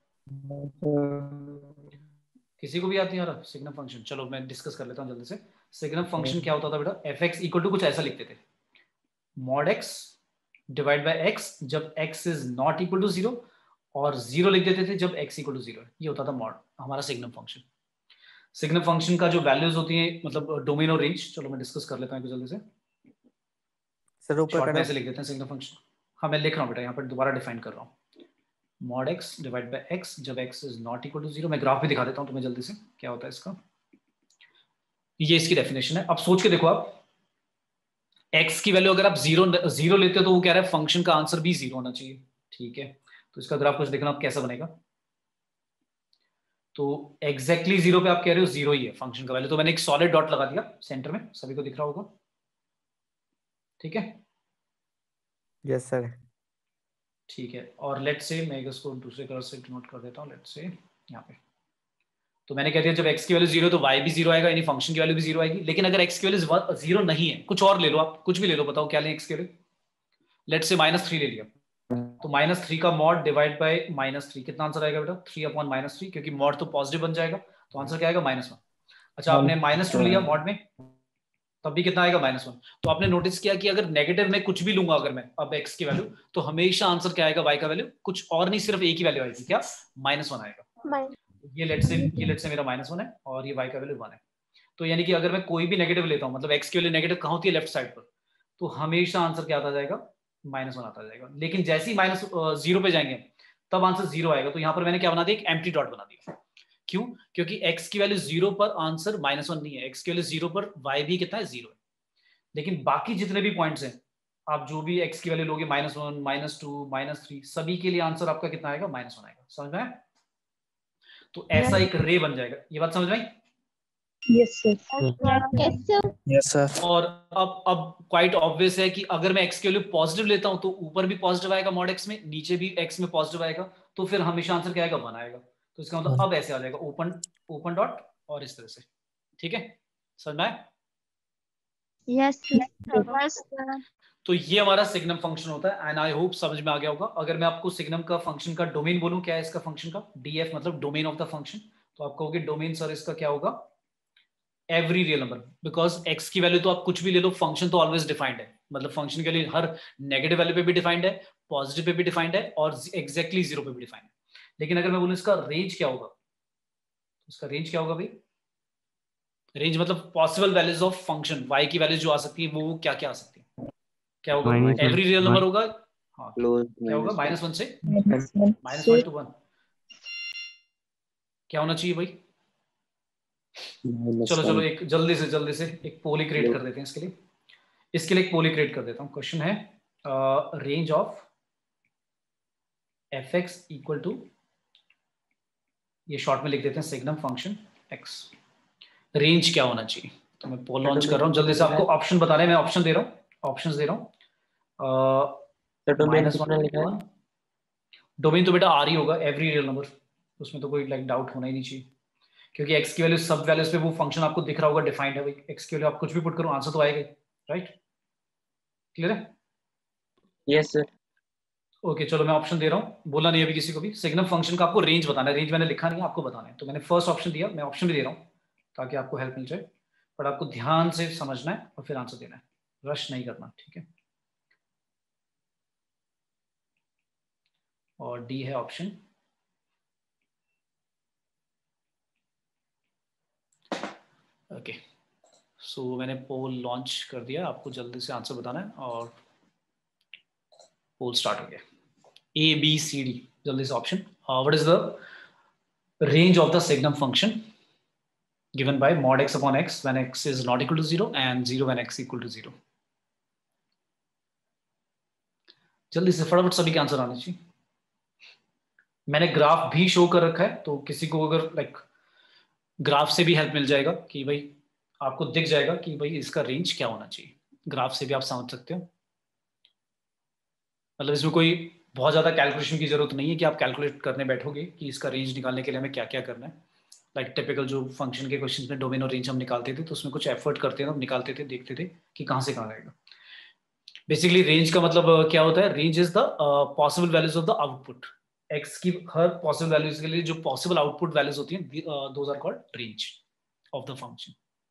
S2: किसी को भी याद नहीं आ रहा सिग्नम फंक्शन? चलो मैं डिस्कस कर लेता हूं जल्दी से। सिग्नम फंक्शन क्या होता था बेटा, एफ एक्स इक्वल टू कुछ ऐसा लिखते थे, mod x divide by x जब x is not equal to zero, और जीरो लिख देते थे जब एक्स इक्वल टू जीरो है। ये होता था मॉड हमारा सिग्नम फंक्शन। सिग्नम फंक्शन का जो वैल्यूज होती हैं, मतलब डोमेन और रेंज, चलो मैं डिस्कस कर लेता हूं जल्दी से।
S6: सर ऊपर
S2: शॉर्ट
S6: का
S2: में
S6: नाम
S2: ऐसे लिख देते हैं सिग्नम फंक्शन। हाँ मैं लिख रहा हूँ बेटा, यहाँ पर दोबारा डिफाइन कर रहा हूँ, mod x divide by x जब x is not equal to zero. मैं ग्राफ भी दिखा देता हूँ तुम्हें जल्दी से क्या होता है इसका। ये इसकी डेफिनेशन है। अब सोच के देखो, आप x की वैल्यू अगर आप जीरो जीरो लेते हो तो वो कह रहा है फंक्शन का आंसर भी जीरो होना चाहिए। ठीक है, तो इसका ग्राफ कुछ देखना आप कैसा बनेगा। तो एग्जैक्टली exactly जीरो पे आप कह रहे हो जीरो ही है फंक्शन का वैल्यू, तो मैंने एक सॉलिड डॉट लगा दिया सेंटर में, सभी को दिख रहा होगा। ठीक है,
S6: यस सर।
S2: ठीक है, और लेट्स से मैं इसको दूसरे कलर से नोट कर देता हूँ। लेट्स से यहाँ पे तो मैंने कह दिया जब x की वैल्यू जीरो तो y भी जीरो आएगा, यानी फंक्शन की वैल्यू भी जीरो आएगी। लेकिन अगर x की वैल्यू जीरो नहीं है, कुछ और ले लो, आप कुछ भी ले लो, बताओ क्या लें x के लिए। लेट्स से माइनस थ्री ले लिया, तो माइनस थ्री का mod divide by minus three, कितना आंसर आएगा बेटा, थ्री अपॉन माइनस थ्री, क्योंकि मॉड तो पॉजिटिव बन जाएगा, तो आंसर क्या आएगा, माइनस वन। अच्छा, आपने माइनस टू लिया मॉड में, तब भी कितना आएगा, माइनस वन। तो आपने नोटिस किया कि अगर नेगेटिव में कुछ भी लूंगा अगर मैं अब x की वैल्यू, तो हमेशा आंसर क्या आएगा, y का वैल्यू कुछ और नहीं, सिर्फ एक ही वैल्यू आएगी, क्या, माइनस वन आएगा। ये लेट से ये लेट से मेरा माइनस वन है और ये y का वैल्यू वन है। तो यानी कि अगर मैं कोई भी नेगेटिव लेता हूं, मतलब x की वैल्यू नेगेटिव कहां होती है, लेफ्ट साइड पर, तो हमेशा आंसर क्या आता जाएगा, माइनस वन आता जाएगा। लेकिन जैसे ही माइनस जीरो पे जाएंगे तब आंसर जीरो आएगा। तो यहाँ पर मैंने क्या बना दिया, एक एम्प्टी डॉट बना दिया। क्यों? क्योंकि x की वैल्यू जीरो पर आंसर माइनस वन नहीं है, x की वैल्यू जीरो पर y भी कितना है, जीरो है। लेकिन बाकी जितने भी पॉइंट्स हैं, आप जो भी x की वैल्यू लोगे, minus one, minus two, minus three, सभी के लिए आंसर आपका कितना आएगा, माइनस वन आएगा। समझ में आया? तो ऐसा एक रे बन जाएगा। ये बात समझ में आई?
S3: Yes, sir.
S4: Yes, sir.
S6: Yes sir.
S2: और अब अब क्वाइट ऑब्वियस है कि अगर मैं x के लिए पॉजिटिव लेता हूं तो ऊपर भी पॉजिटिव आएगा मॉड x में, नीचे भी x में पॉजिटिव आएगा, तो फिर हमेशा आंसर क्या आएगा, वन आएगा। तो इसका मतलब अब ऐसे आ जाएगा, ओपन ओपन डॉट और इस तरह से। ठीक है, समझ में आया?
S4: Yes, sir. Yes, sir.
S2: तो ये हमारा सिग्नम फंक्शन होता है, एंड आई होप समझ में आ गया होगा। अगर मैं आपको सिग्नम का फंक्शन का डोमेन बोलूं, क्या है इसका फंक्शन का, डीएफ मतलब डोमेन ऑफ द फंक्शन, तो आप कहोगे डोमेन सर इसका क्या होगा, every real number. Because x की वैल्यू तो आप कुछ भी ले लो, फंक्शन तो ऑलवेज डिफाइंड है, मतलब फंक्शन के लिए हर नेगेटिव वैल्यू पे भी डिफाइंड है, पॉजिटिव पे भी डिफाइंड है, और एग्जैक्टली जीरो पे भी डिफाइंड है। लेकिन अगर मैं बोलूं इसका रेंज क्या होगा, इसका रेंज क्या होगा भाई, रेंज मतलब possible values of function, y की वैल्यूज जो आ सकती है वो क्या क्या आ सकती है, क्या होगा,
S1: Minus
S2: every
S1: one.
S2: Real number होगा। हाँ,
S1: Close
S2: क्या होगा,
S1: minus
S2: माइनस वन से
S3: Minus one.
S2: Minus one to one, क्या होना चाहिए भाई।
S1: minus
S2: चलो चलो
S1: one.
S2: एक जल्दी से जल्दी से एक पोल ही क्रिएट कर देते हैं इसके लिए। इसके लिए एक पोल ही क्रिएट कर देता हूँ। क्वेश्चन है range of f x equal to, ये शॉर्ट में लिख देते हैं सिग्नम फंक्शन एक्स, रेंज क्या होना चाहिए। तो मैं पोल लॉन्च कर रहा हूँ जल्दी से, आपको ऑप्शन बता रहे हैं, मैं ऑप्शन दे रहा हूँ, ऑप्शंस दे रहा हूँ। माइनस वन वन, डोमेन तो बेटा आर ही होगा, एवरी रियल नंबर, उसमें तो कोई लाइक डाउट होना ही नहीं चाहिए, क्योंकि एक्स की वैल्यू सब वैल्यूज पे वो फंक्शन आपको दिख रहा होगा, डिफाइंड है भाई। एक्स की वैल्यू आप कुछ भी पुट करो आंसर तो आएगा, राइट? क्लियर है?
S1: Yes sir.
S2: ओके okay, चलो मैं ऑप्शन दे रहा हूँ, बोला नहीं अभी किसी को भी। सिग्नम फंक्शन का आपको रेंज बताना है, रेंज मैंने लिखा नहीं है, आपको बताना है। तो मैंने फर्स्ट ऑप्शन दिया, मैं ऑप्शन भी दे रहा हूँ ताकि आपको हेल्प मिल जाए, पर आपको ध्यान से समझना है और फिर आंसर देना है, रश नहीं करना, ठीक है? और डी है ऑप्शन। ओके, सो मैंने पोल लॉन्च कर दिया, आपको जल्दी से आंसर बताना है, और पोल स्टार्ट हो गया। ए बी सी डी, जल्दी से option. What is the range of the signum function given by mod x upon x when x is not equal to zero and zero when x equal to zero? जल्दी से फटाफट सभी के आंसर आने चाहिए। मैंने ग्राफ भी शो कर रखा है, तो किसी को अगर लाइक ग्राफ से भी हेल्प मिल जाएगा कि भाई आपको दिख जाएगा कि भाई इसका रेंज क्या होना चाहिए, ग्राफ से भी आप समझ सकते हो। मतलब इसमें कोई बहुत ज़्यादा कैलकुलेशन की जरूरत नहीं है कि आप कैलकुलेट करने बैठोगे कि इसका रेंज निकालने के लिए हमें क्या क्या करना है। लाइक टिपिकल जो फंक्शन के क्वेश्चन में डोमेन और रेंज हम निकालते थे, तो उसमें कुछ एफर्ट करते थे, निकालते थे, देखते थे कि कहाँ से कहाँ आएगा। बेसिकली रेंज का मतलब क्या होता है? Range is the possible values of the output. X की हर पॉसिबल वैल्यूज के लिए जो पॉसिबल आउटपुट वैल्यूज होती हैं, those are called range of the function.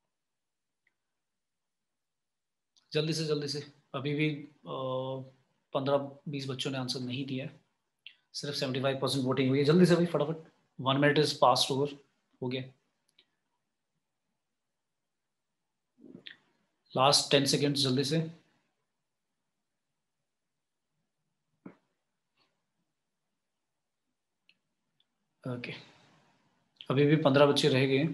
S2: जल्दी से जल्दी से, अभी भी पंद्रह बीस बच्चों ने आंसर नहीं दिया है, सिर्फ सेवेंटी फाइव परसेंट वोटिंग हुई है। जल्दी से भाई फटाफट, one minute is past over, हो गया। लास्ट टेन सेकेंड, जल्दी से। Okay okay. अभी भी पंद्रह बच्चे रह गए।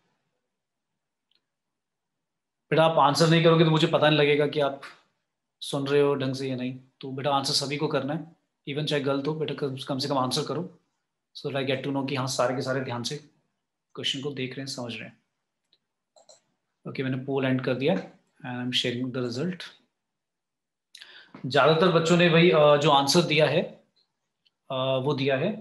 S2: बेटा आप आंसर नहीं करोगे तो मुझे पता नहीं लगेगा कि आप सुन रहे हो ढंग से या नहीं। तो बेटा आंसर सभी को करना है, इवन चाहे गलत हो, बेटा कम से कम आंसर करो, so that I get to know कि हाँ सारे के सारे ध्यान से क्वेश्चन को देख रहे हैं, समझ रहे हैं। ओके okay, मैंने पोल एंड कर दिया end I am sharing the result. ज्यादातर बच्चों ने भाई जो आंसर दिया है वो दिया है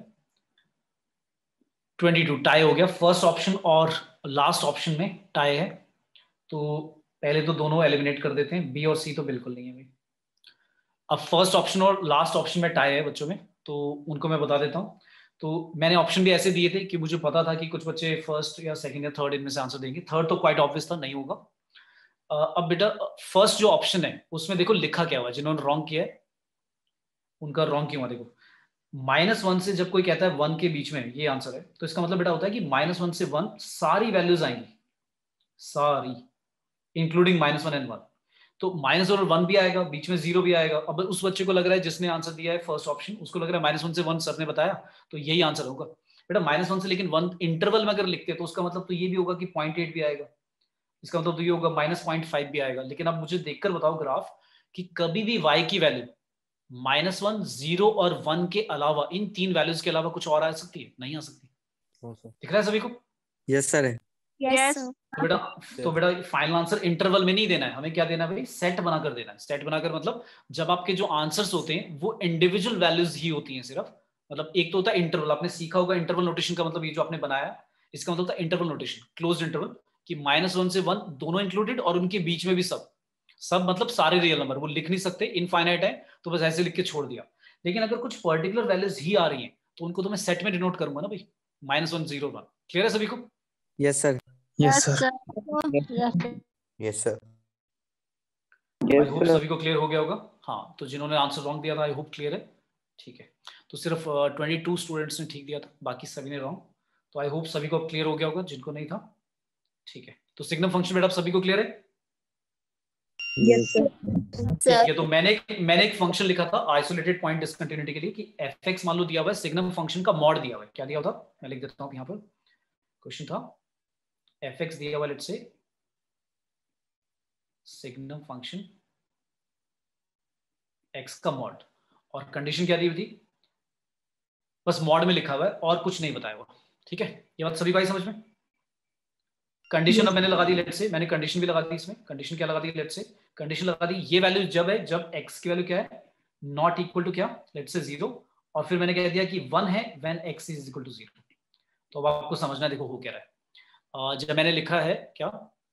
S2: बाईस, टाई हो गया। फर्स्ट ऑप्शन और लास्ट ऑप्शन में टाई है, तो पहले तो दोनों एलिमिनेट कर देते हैं, बी और सी तो बिल्कुल नहीं है भाई। अब फर्स्ट ऑप्शन और लास्ट ऑप्शन में टाई है बच्चों में, तो उनको मैं बता देता हूँ। तो मैंने ऑप्शन भी ऐसे दिए थे कि मुझे पता था कि कुछ बच्चे फर्स्ट या सेकंड या थर्ड इनमें से आंसर देंगे। थर्ड तो क्वाइट ऑब्वियस था, नहीं होगा। अब बेटा फर्स्ट जो ऑप्शन है उसमें देखो लिखा क्या हुआ, जिन्होंने रॉन्ग किया है उनका रॉन्ग क्यों हुआ। देखो माइनस वन से जब कोई कहता है वन के बीच में ये आंसर है, तो इसका मतलब बेटा होता है कि माइनस वन से वन सारी वैल्यूज आएंगी, सारी including minus one and one. तो माइनस और वन भी आएगा, बीच में जीरो भी आएगा। अब उस बच्चे को लग रहा है जिसने आंसर दिया है फर्स्ट ऑप्शन, उसको लग रहा है माइनस वन से वन सर ने बताया तो यही आंसर होगा। बेटा माइनस वन से लेकिन वन इंटरवल में अगर लिखते हैं तो उसका मतलब तो ये भी होगा कि पॉइंट एट भी आएगा, इसका मतलब तो ये होगा माइनस पॉइंट फाइव भी आएगा। लेकिन अब मुझे देखकर बताओ ग्राफ कि कभी भी y की वैल्यू माइनस वन, जीरो और वन के अलावा, इन तीन वैल्यूज के अलावा कुछ और आ सकती है? नहीं आ सकती। दिख रहा है सभी को?
S6: यस सर है।
S4: Yes.
S2: तो बेटा तो बेटा फाइनल आंसर इंटरवल में नहीं देना है, हमें क्या देना है भाई? सेट बनाकर देना है। सेट बनाकर मतलब जब आपके जो आंसर्स होते हैं वो इंडिविजुअल वैल्यूज ही होती हैं सिर्फ। मतलब एक तो होता है इंटरवल, आपने सीखा होगा इंटरवल नोटेशन का मतलब, ये जो आपने बनाया इसका मतलब होता है इंटरवल नोटेशन, क्लोज्ड इंटरवल, कि माइनस वन से वन दोनों इंक्लूडेड और उनके बीच में भी सब। सब मतलब सारे रियल नंबर, वो लिख नहीं सकते, इनफाइनाइट है तो बस ऐसे लिख के छोड़ दिया। लेकिन अगर कुछ पर्टिकुलर वैल्यूज ही आ रही हैं तो उनको तो मैं सेट में डिनोट करूंगा ना भाई, minus one, zero, one. Clear है सभी को?
S6: Yes sir.
S5: Yes sir.
S6: Yes sir.
S2: I hope सभी को क्लियर हो गया होगा। हाँ, तो जिन्होंने आंसर रॉन्ग दिया था आई होप क्लियर है। ठीक है, तो सिर्फ बाईस स्टूडेंट्स ने ठीक दिया था, बाकी सभी ने रॉन्ग। तो आई होप सभी को क्लियर हो गया होगा, जिनको नहीं था। ठीक है, तो सिग्नम फंक्शन बेटा सभी को क्लियर है?
S3: Yes sir.
S2: ठीक है, तो मैंने मैंने एक फंक्शन लिखा था आइसोलेटेड पॉइंट डिसकंटिन्यूटी के लिए कि एफ एक्स मान लो दिया हुआ है, सिग्नम फंक्शन का मॉड दिया हुआ है। क्या दिया हुआ था? मैं लिख देता हूँ यहाँ पर। क्वेश्चन था एफ एक्स दिया हुआ, let's say signum function x का मॉड, और कंडीशन क्या दी हुई थी? बस मॉड में लिखा हुआ है और कुछ नहीं बताया हुआ। ठीक है, ये बात सभी को आई समझ में? कंडीशन अब मैंने लगा दी, लेट्स से मैंने कंडीशन भी लगा दी इसमें। कंडीशन क्या लगा दी? लेट्स से कंडीशन लगा दी ये वैल्यू जब है जब x की वैल्यू क्या है, नॉट इक्वल टू क्या, लेट्स से जीरो, और फिर मैंने कह दिया कि वन है when x is equal to zero. तो अब आपको समझना, देखो हो क्या रहा है। जब मैंने लिखा है क्या,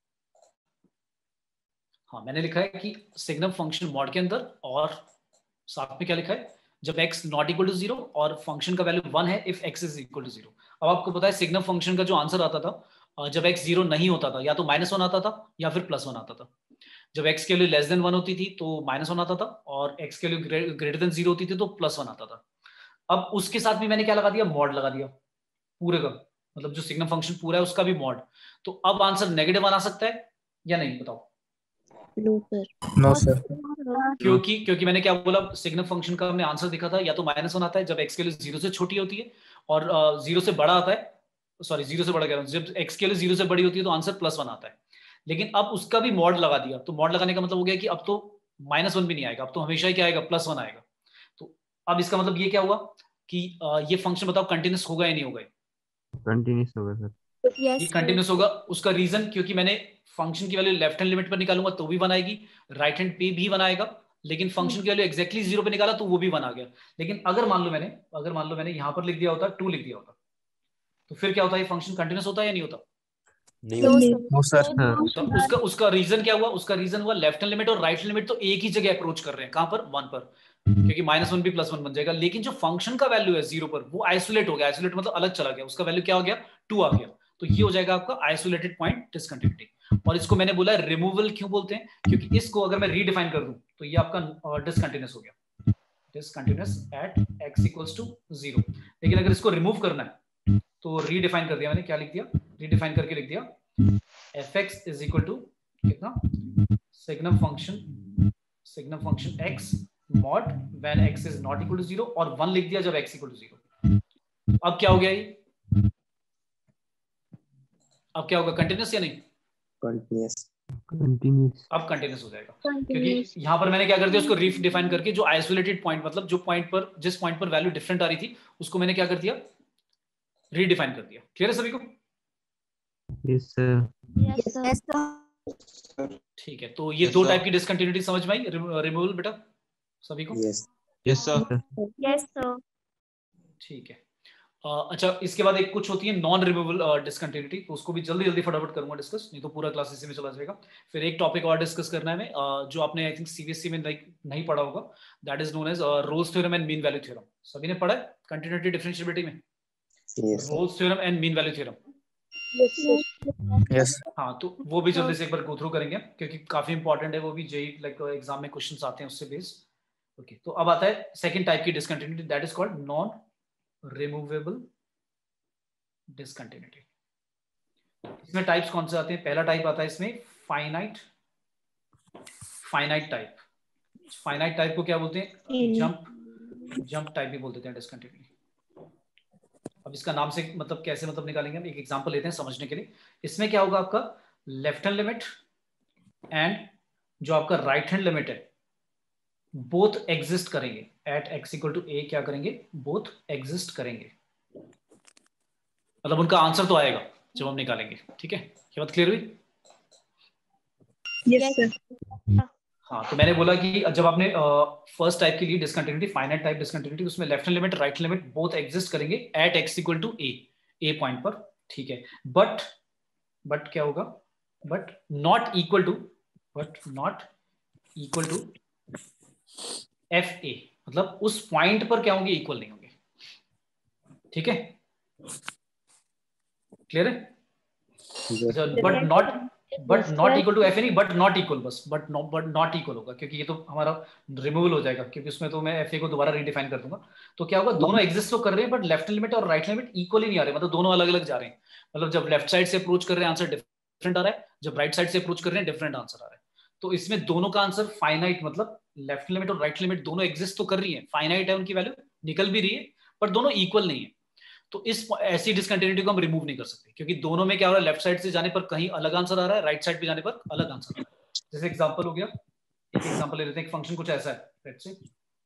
S2: हाँ मैंने लिखा है कि सिग्नम फंक्शन मॉड के अंदर, और साथ में क्या लिखा है, जब x not equal to zero और फंक्शन का वैल्यू वन है if x is equal to zero. अब आपको पता है सिग्नम फंक्शन का जो आंसर आता था जब x जीरो नहीं होता था, या तो माइनस वन आता था या फिर प्लस वन आता था। जब x के लिए लेस देन वन होती थी तो माइनस वन आता था, और x के लिए ग्रेटर देन जीरो होती थी तो प्लस वन आता था। अब उसके साथ भी मैंने क्या लगा दिया? मॉड लगा दिया पूरे का, मतलब जो सिग्नम फंक्शन पूरा है उसका भी मॉड। तो अब आंसर नेगेटिव आ सकता है या नहीं, बताओ?
S5: No sir.
S2: क्योंकि क्योंकि मैंने क्या बोला, सिग्नम फंक्शन का हमने आंसर दिखा था, या तो माइनस वन आता है जब x के लिए जीरो से छोटी होती है, और जीरो से बड़ा आता है, सॉरी जीरो से बड़ा कह रहा हूं, जब x के लिए जीरो से बड़ी होती है तो आंसर प्लस वन आता है। लेकिन अब उसका भी मॉड लगा दिया, तो मॉड लगाने का मतलब हो गया कि अब तो माइनस वन भी नहीं आएगा, अब तो हमेशा ही क्या आएगा, प्लस वन आएगा। अब इसका मतलब ये क्या हुआ कि आ, ये फंक्शन बताओ कंटिन्यूस होगा या नहीं होगा?
S7: कंटिन्यूस होगा सर।
S2: ये कंटिन्यूस होगा। उसका रीजन क्योंकि मैंने फंक्शन की वैल्यू लेफ्ट हैंड लिमिट पर निकालूंगा तो भी बनाएगी, राइट हैंड पे भी बनाएगा, लेकिन फंक्शन की वैल्यू एक्जैक्टली जीरो पे निकाला तो वो भी बना गया। लेकिन अगर मान लो मैंने अगर मान लो मैंने यहां पर लिख दिया होता टू लिख दिया होता तो फिर क्या होता है? ये फंक्शन कंटिन्यूस होता है या नहीं होता?
S7: No sir.
S2: तो उसका उसका रीजन क्या हुआ? उसका रीजन हुआ लेफ्ट हैंड लिमिट और राइट हैंड लिमिट तो एक ही जगह अप्रोच कर रहे हैं। कहां पर? वन पर, क्योंकि माइनस वन भी प्लस वन बन जाएगा। लेकिन जो फंक्शन का वैल्यू है जीरो पर वो आइसोलेट हो गया। आइसोलेट मतलब अलग चला गया, उसका वैल्यू क्या हो गया? टू आ गया। तो ये हो जाएगा आपका आइसोलेटेड पॉइंट डिसकंटिन्यूटी। और इसको मैंने बोला रिमूवल क्यों बोलते हैं? क्योंकि इसको अगर मैं रीडिफाइन कर दूं तो ये आपका डिसकंटिन्यूस हो गया, discontinuous at x equals to zero. लेकिन अगर इसको रिमूव करना है तो रीडिफाइन कर दिया मैंने। क्या लिख दिया? रीडिफाइन करके लिख दिया fx is equal to कितना? Signum function signum function x mod when x is not equal to zero और वन लिख दिया जब x equal to zero। अब क्या हो गया ये? अब क्या होगा? कंटिन्यूस या नहीं?
S3: Continuous
S7: continuous.
S2: अब कंटिन्यूस हो जाएगा क्योंकि यहां पर मैंने क्या कर दिया? उसको रीफ डिफाइन करके जो आइसोलेटेड पॉइंट मतलब जो पॉइंट पर जिस पॉइंट पर वैल्यू डिफरेंट आ रही थी उसको मैंने क्या कर दिया? रीडिफाइन कर दिया। क्लियर है सभी को?
S7: Yes sir.
S4: Yes, sir.
S2: ठीक है, तो ये दो टाइप की डिसकंटिन्यूटी समझ में आई रिमूवल बेटा सभी को?
S3: Yes
S7: yes sir.
S4: Yes, sir.
S2: ठीक है। uh, अच्छा, इसके बाद एक कुछ होती है नॉन रिमूवल डिसकंटिन्यूटी, तो उसको भी जल्दी जल्दी फटाफट करूंगा डिस्कस, नहीं तो पूरा क्लास इसी में चला जाएगा। फिर एक टॉपिक और डिस्कस करना है मैं uh, जो आपने आई थिंक सीबीएसई में नहीं, नहीं पढ़ा होगा, that is known as Rolle's theorem and mean value theorem. सभी ने पढ़ा है कंटिन्यूटी डिफरेंशिएबिलिटी में?
S3: Yes
S2: Rolle's theorem and mean value theorem.
S7: Yes.
S2: हाँ, तो वो भी जल्दी से एक बार गो थ्रू करेंगे क्योंकि काफी इंपॉर्टेंट है वो भी। जेई लाइक एग्जाम में क्वेश्चंस आते हैं उससे बेस्ड। ओके, तो अब आता है सेकंड टाइप की discontinuity, that is called non removable discontinuity. इसमें टाइप्स कौन से आते हैं? पहला टाइप आता है इसमें finite finite type. Finite type को क्या बोलते हैं? जंप जंप टाइप भी बोल देते हैं डिसकंटिन्यूटी। अब इसका नाम से मतलब कैसे मतलब निकालेंगे हम? एक एग्जांपल लेते हैं समझने के लिए। इसमें क्या होगा? आपका लेफ्ट हैंड लिमिट एंड जो आपका राइट हैंड लिमिट है बोथ एग्जिस्ट करेंगे at x equal to a. क्या करेंगे? बोथ एग्जिस्ट करेंगे, मतलब उनका आंसर तो आएगा जब हम निकालेंगे। ठीक है, ये बात क्लियर हुई?
S3: Yes sir.
S2: हाँ, तो मैंने बोला कि जब आपने फर्स्ट टाइप के लिए डिसकंटिन्यूटी फाइनाइट टाइप डिसकंटिन्यूटी, उसमें left hand limit right limit both exist करेंगे at x equal to a, a point पर। ठीक है, बट बट क्या होगा? But not equal to but not equal to f a, मतलब उस पॉइंट पर क्या होंगे? इक्वल नहीं होंगे। ठीक है, क्लियर है? But not but not equal to f a नहीं, बट नॉट इक्वल, बस but not but not equal होगा क्योंकि ये तो हमारा रिमूवल हो जाएगा, क्योंकि उसमें तो मैं एफ ए को दोबारा रीडिफाइन कर दूंगा। तो क्या होगा? दोनों एग्जिस्ट तो कर रहे हैं बट लेफ्ट लिमिट और राइट लिमिट इक्वली नहीं आ रहे, मतलब दोनों अलग अलग जा रहे हैं। मतलब जब लेफ्ट साइड से अप्रोच कर रहे हैं आंसर डिफरेंट आ रहा है, जब राइट साइड से अप्रोच कर रहे हैं डिफरेंट आंसर आ रहा है। तो इसमें दोनों का आंसर फाइनाइट, मतलब लेफ्ट लिमिट और राइट लिमिट दोनों एग्जिस्ट तो कर रही है, फाइनाइट है उनकी वैल्यू, निकल भी रही है, पर दोनों इक्वल नहीं है। तो इस ऐसी डिसकंटिन्यूटी को हम रिमूव नहीं कर सकते क्योंकि दोनों में क्या हो रहा है? लेफ्ट साइड से जाने पर कहीं अलग आंसर आ रहा है, राइट साइड पे जाने पर अलग आंसर आ रहा है। जैसे एग्जांपल हो गया, एक एग्जांपल ले लेते हैं। एक फंक्शन कुछ ऐसा है, लेट्स से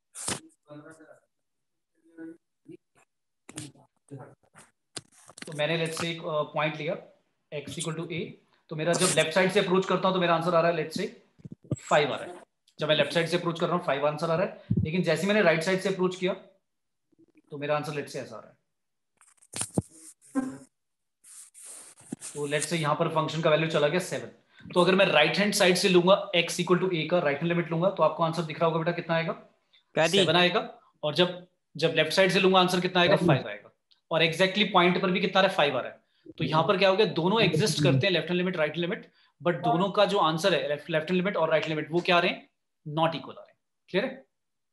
S2: तो मैंने लेट्स से एक पॉइंट लिया x इक्वल टू a, तो मेरा जब लेफ्ट साइड से अप्रोच करता हूं तो मेरा आंसर आ रहा है लेट्स से फाइव आ रहा है। जब मैं लेफ्ट साइड से अप्रोच कर रहा हूं फाइव आंसर आ रहा है, लेकिन जैसे मैंने राइट साइड से अप्रोच किया तो मेरा आंसर लेट्स से ऐसा आ रहा है। तो लेट्स से यहां पर फंक्शन का वैल्यू चला गया सेवन। तो अगर मैं राइट हैंड साइड से लूंगा x इक्वल टू a का राइट हैंड लिमिट लूंगा तो आपको आंसर दिख रहा होगा बेटा, कितना आएगा? सेवन आएगा। और जब जब लेफ्ट साइड से लूंगा आंसर कितना आएगा? फाइव आएगा। और एग्जैक्टली पॉइंट पर भी कितना आ रहा है? फाइव आ रहा है। तो यहाँ पर क्या हो गया? दोनों एग्जिस्ट करते हैं, left hand limit right limit, but दोनों का जो आंसर है लेफ्ट लेफ्ट हैंड लिमिट और राइट लिमिट वो क्या आ रहे हैं? नॉट इक्वल आ रहे हैं। क्लियर है?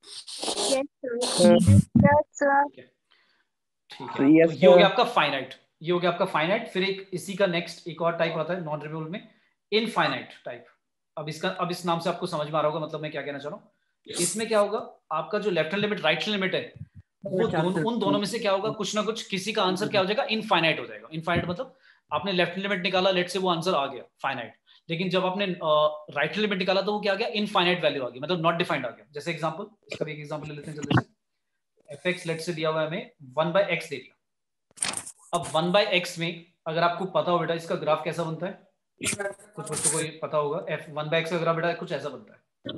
S2: ठीक है, तो ये हो गया आपका फाइनाइट, ये हो गया आपका फाइनाइट। फिर एक इसी का नेक्स्ट एक और टाइप आता है नॉन रिमूवेबल में, इनफाइनाइट टाइप। अब इसका अब इस नाम से आपको समझ में आ रहा होगा मतलब मैं क्या कहना चाह रहा हूँ। इसमें क्या होगा? आपका जो left hand limit right hand limit है वो दोनों उन दोनों में से क्या होगा? कुछ ना कुछ किसी का आंसर क्या हो जाएगा? इनफाइनाइट हो जाएगा। इनफाइनाइट मतलब आपने लेफ्ट हैंड लिमिट निकाला, लेट से वो आंसर आ गया फाइनाइट, लेकिन जब आपने राइट हैंड लिमिट निकाला तो वो क्या आ गया? इनफाइनाइट वैल्यू आ गई, मतलब नॉट डिफाइंड आ गया। जैसे एग्जांपल, इसका भी एक एग्जांपल ले लेते हैं जल्दी से। एफ एक्स लेट से दिया हुआ है हमें वन बाय एक्स दे दिया। अब वन बाय एक्स में अगर आपको पता हो बेटा इसका ग्राफ कैसा बनता है, कुछ बच्चों को ये पता होगा, एफ वन बाय एक्स का ग्राफ बेटा कुछ ऐसा बनता है,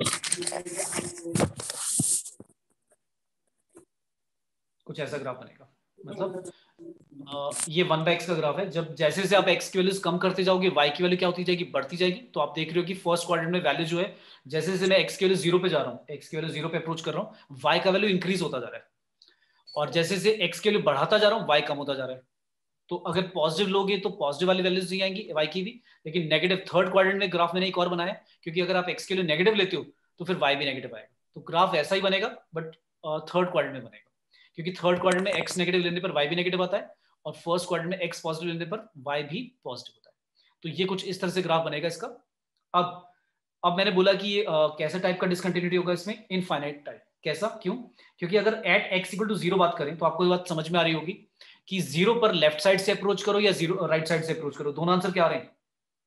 S2: कुछ ऐसा ग्राफ बनेगा। मतलब आ, ये वन बाय एक्स का ग्राफ है। जब जैसे जैसे आप एक्स की वैल्यूज कम करते जाओगे वाई की वैल्यू क्या होती जाएगी, बढ़ती जाएगी। तो आप देख रहे हो कि फर्स्ट क्वाड्रेंट में वैल्यू जो है, जैसे जैसे मैं एक्स की वैल्यू जीरो पे जा रहा हूँ, एक्स की वैल्यू जीरो पे अप्रोच कर रहा हूँ, वाई का वैल्यू इंक्रीज होता जा रहा है। और जैसे जैसे एक्स की वैल्यू बढ़ाता जा रहा हूँ वाई कम होता जा रहा है। तो अगर पॉजिटिव लोगे तो पॉजिटिव वाली वैल्यूज नहीं आएंगी वाई की भी, लेकिन नेगेटिव थर्ड क्वाड्रेंट में ग्राफ मैंने एक और बनाया, क्योंकि अगर आप एक्स के लिए नेगेटिव लेते हो तो फिर वाई भी नेगेटिव आएगा। तो ग्राफ ऐसा ही बनेगा बट थर्ड क्वाड्रेंट में बनेगा, क्योंकि थर्ड क्वाड्रेंट में एक्स नेगेटिव लेने पर वाई भी नेगेटिव आता है और फर्स्ट क्वाड्रेंट में एक्स पॉजिटिव लेने पर वाई भी पॉजिटिव होता है। तो ये कुछ इस तरह से ग्राफ बनेगा इसका। अब अब मैंने बोला कि ये uh, कैसा टाइप का डिसकंटिन्यूटी होगा इसमें, इनफाइनाइट टाइप। कैसा, क्यों? क्योंकि अगर at x equal to zero बात करें तो आपको ये बात समझ में आ रही होगी कि जीरो पर लेफ्ट साइड से अप्रोच करो या जीरो राइट साइड से अप्रोच करो, दोनों आंसर क्या आ रहे हैं?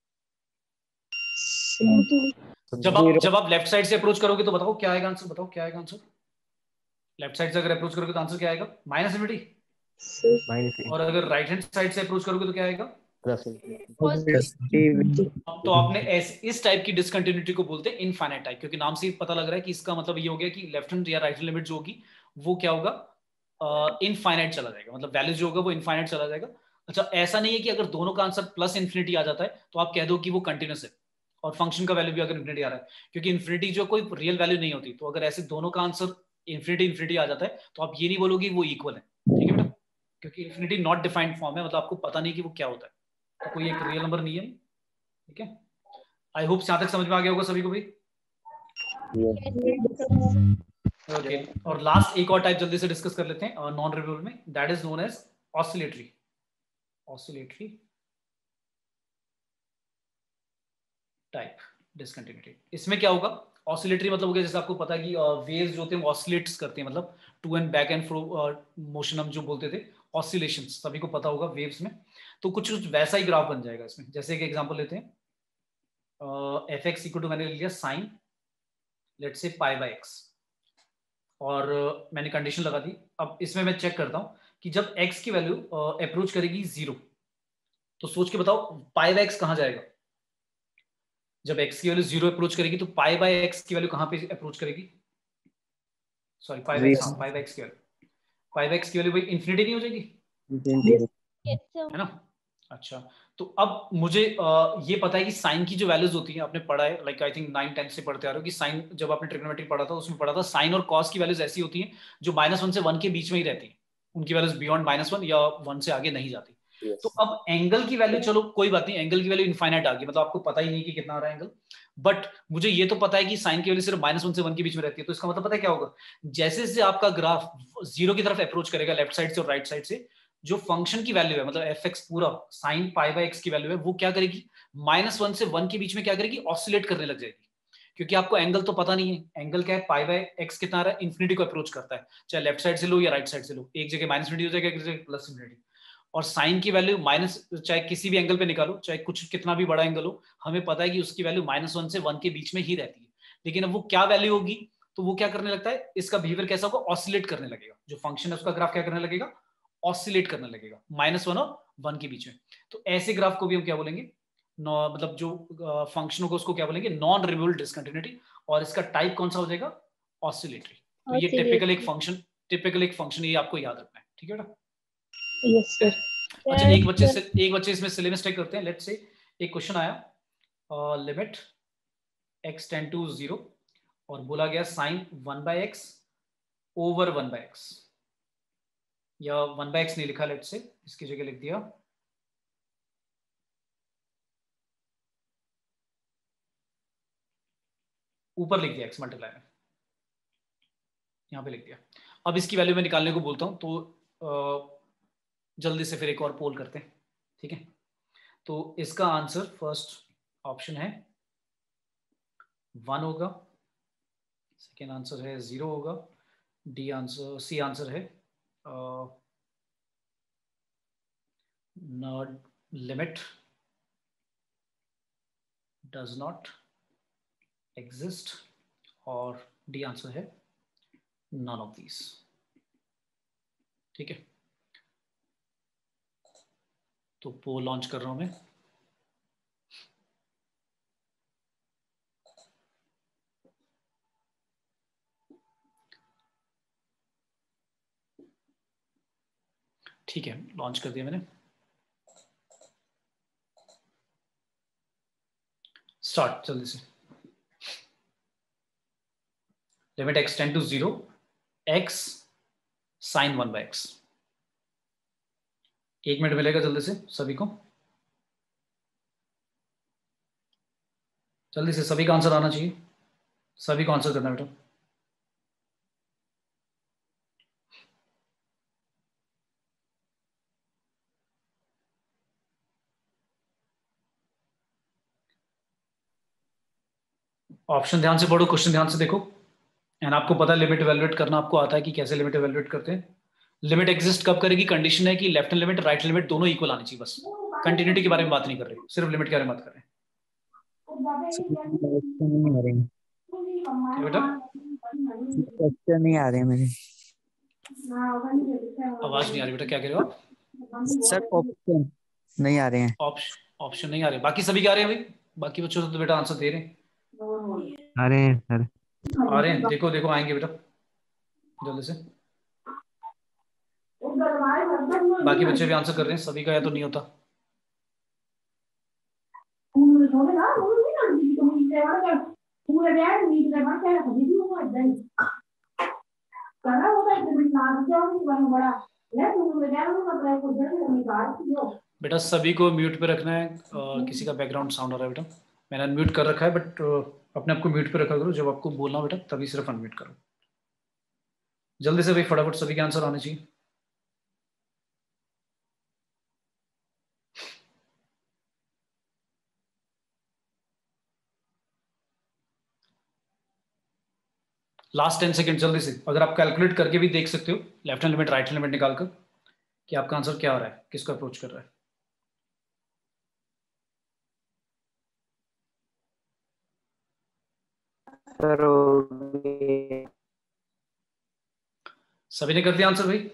S2: जब आप जब आप लेफ्ट साइड से अप्रोच करोगे तो बताओ क्या आएगा आंसर, बताओ क्या आएगा आंसर? लेफ्ट साइड से अगर अप्रोच करोगे तो आंसर क्या आएगा? Minus infinity. और अगर राइट हैंड साइड से अप्रोच करोगे तो क्या आएगा? तो आपने ऐसे इस टाइप की डिसकंटिन्यूटी को बोलते हैं इनफाइनाइट टाइप, क्योंकि नाम से ही पता लग रहा है कि इसका मतलब ये हो गया कि लेफ्ट हैंड या राइट हैंड लिमिट जो होगी वो क्या होगा, इनफाइनाइट uh, चला जाएगा, मतलब वैल्यू जो होगा वो इनफाइनाइट चला जाएगा। अच्छा, ऐसा नहीं है कि अगर दोनों का आंसर प्लस इन्फिनिटी आ जाता है तो आप कह दो कि वो कंटिन्यूस है और फंक्शन का वैल्यू भी अगर इन्फिनिटी आ रहा है, क्योंकि इन्फिनिटी जो कोई रियल वैल्यू नहीं होती। तो अगर ऐसे दोनों का आंसर इन्फिनिटी इन्फिनिटी आ जाता है तो आप ये नहीं बोलोगे वो इक्वल है, ठीक है बेटा, क्योंकि इन्फिनिटी नॉट डिफाइंड फॉर्म है, मतलब आपको पता नहीं कि वो क्या होता है, तो कोई एक रियल नंबर नहीं है, ठीक है। आई होप यहां तक समझ में आ गया होगा सभी को भी। ओके, और लास्ट एक और टाइप जल्दी से डिस्कस कर लेते हैं नॉन रिव्यूअल में, that is known as oscillatory oscillatory type discontinuity. इसमें क्या होगा, ऑसिलेटरी मतलब हो गया जैसे आपको पता है कि वेव्स जो होते हैं ऑसिलेट्स करते हैं, मतलब to and back and fro motion हम जो बोलते थे, ऑसिलेशंस, सभी को पता होगा वेव्स में। तो कुछ कुछ वैसा ही ग्राफ बन जाएगा इसमें। जैसे एक एग्जांपल लेते हैं, एफ एक्स इक्वल टू मैंने ले लिया sine let's say pi by x, और uh, मैंने कंडीशन लगा दी। अब इसमें मैं चेक करता हूं कि जब x की वैल्यू अप्रोच uh, करेगी जीरो, तो सोच के बताओ पाई बाय एक्स कहां जाएगा? जब x की वैल्यू जीरो अप्रोच करेगी तो पाई बाय एक्स की वैल्यू कहां पे अप्रोच करेगी? सॉरी पाई बाय एक्स, हां पाई बाय एक्स की वैल्यू, पाई बाय एक्स की वैल्यू भाई इंफिनिटी नहीं हो जाएगी, है ना? अच्छा, तो अब मुझे आ, ये पता है कि साइन की जो वैल्यूज होती हैं, आपने पढ़ा है like I think nine tenth से पढ़ते आ रहे हो कि साइन, जब आपने ट्रिग्नोमेट्री पढ़ा था उसमें पढ़ा था साइन और कॉस की वैल्यूज ऐसी होती हैं जो माइनस वन से वन के बीच में ही रहती हैं, उनकी वैल्यूज बियॉन्ड माइनस वन या वन से आगे नहीं जाती। yes. तो अब एंगल की वैल्यू, चलो कोई बात नहीं, एंगल की वैल्यू इनफाइनाइट आ गई, मतलब आपको पता ही नहीं कि कितना आ रहा है एंगल, बट मुझे ये तो पता है कि साइन की वैल्यू सिर्फ माइनस वन से वन के बीच में रहती है। तो इसका मतलब पता है क्या होगा, जैसे जैसे आपका ग्राफ जीरो की तरफ अप्रोच करेगा लेफ्ट साइड से और राइट साइड से, जो फंक्शन की वैल्यू है मतलब एफ एक्स पूरा साइन पाई बाय एक्स की वैल्यू है, वो क्या करेगी, माइनस वन से वन के बीच में क्या करेगी, ऑसिलेट करने लग जाएगी, क्योंकि आपको एंगल तो पता नहीं है। एंगल क्या है, पाई बाय एक्स कितना रहा है, इन्फिनिटी को अप्रोच करता है, चाहे लेफ्ट साइड से लो या राइट साइड से लो, एक जगह माइनस इन्फिनिटी हो जाएगा, एक जगह प्लस इन्फिनिटी। और साइन की वैल्यू माइनस, चाहे किसी भी एंगल पे निकालो, चाहे कुछ कितना भी बड़ा एंगल हो, हमें पता है कि उसकी वैल्यू माइनस वन से वन के बीच में ही रहती है। लेकिन अब वो क्या वैल्यू होगी, तो वो क्या करने लगता है, इसका बिहेवियर कैसा होगा, ऑसिलेट करने लगेगा, जो फंक्शन है उसका ग्राफ क्या करने लगेगा, ऑसिलेट करने लगेगा माइनस वन और वन के बीच में। तो ऐसे ग्राफ को भी हम क्या बोलेंगे, मतलब जो फंक्शन होगा उसको क्या बोलेंगे, नॉन रिव्यूअल डिसकंटिन्यूटी, और इसका टाइप कौन सा हो जाएगा, ऑसिलेटरी। तो ये टिपिकल एक फंक्शन, टिपिकल एक फंक्शन ये आपको याद रखना है, ठीक है बेटा?
S5: Yes sir.
S2: अच्छा, एक बच्चे से एक बच्चे इसमें सिलेबस चेक करते हैं। लेट्स से एक क्वेश्चन आया, limit x tend to zero, और बोला गया sine one by x over one by x, या वन बाय एक्स नहीं लिखा, लेट्स से इसकी जगह लिख दिया ऊपर लिख दिया एक्स मल्टीप्लाई में, यहां पे लिख दिया। अब इसकी वैल्यू मैं निकालने को बोलता हूं, तो आ, जल्दी से फिर एक और पोल करते हैं, ठीक है? तो इसका आंसर फर्स्ट ऑप्शन है वन होगा, सेकेंड आंसर है जीरो होगा, डी आंसर, सी आंसर है लिमिट डज नॉट एग्जिस्ट, और डी आंसर है नन ऑफ दीज। ठीक है, तो पोल लॉन्च कर रहा हूं मैं। ठीक है, लॉन्च कर दिया मैंने। स्टार्ट जल्दी से। Limit x tend to zero, x sine one by x. एक मिनट मिलेगा जल्दी से सभी को, जल्दी से सभी का आंसर आना चाहिए, सभी को आंसर करना बेटा। ऑप्शन ध्यान से पढ़ो, क्वेश्चन ध्यान से देखो, एंड आपको पता है लिमिट इवैल्यूएट करना आपको आता है कि कैसे लिमिट इवैल्यूएट करते हैं। लिमिट एग्जिस्ट कब करेगी? कंडीशन है कि left hand limit right hand limit दोनों इक्वल आनी चाहिए, बस कंटिन्यूटी के बारे में बात नहीं कर रहे, सिर्फ लिमिट के बारे में बात कर रहे हैं। बेटा
S6: क्वेश्चन नहीं आ रहे मेरे।
S2: आवाज नहीं आ रही बेटा, क्या कह रहे हो आप?
S6: सर ऑप्शन नहीं आ रहे हैं।
S2: ऑप्शन ऑप्शन नहीं आ रहे, बाकी सभी के आ रहे हैं भाई, बाकी बच्चों तो बेटा आंसर दे रहे हैं।
S7: आ रहे हैं सर,
S2: आ रहे हैं, देखो देखो आएंगे बेटा जल्दी से। बाकी बच्चे भी आंसर कर रहे हैं, सभी का या तो नहीं होता। बेटा सभी को म्यूट पे रखना है, आ, किसी का बैकग्राउंड साउंड आ रहा है बेटा, मैंने अनम्यूट कर रखा है, बट अपने आप को म्यूट पे रखा करो, जब आपको बोलना बेटा तभी सिर्फ अनम्यूट करो। जल्दी से भाई फटाफट सभी के आंसर आने चाहिए। लास्ट टेन सेकेंड जल्दी से, अगर आप कैलकुलेट करके भी देख सकते हो left hand limit right hand limit निकालकर कि आपका आंसर क्या आ रहा है, किसको अप्रोच कर रहा है। सभी ने कर दिया आंसर भाई?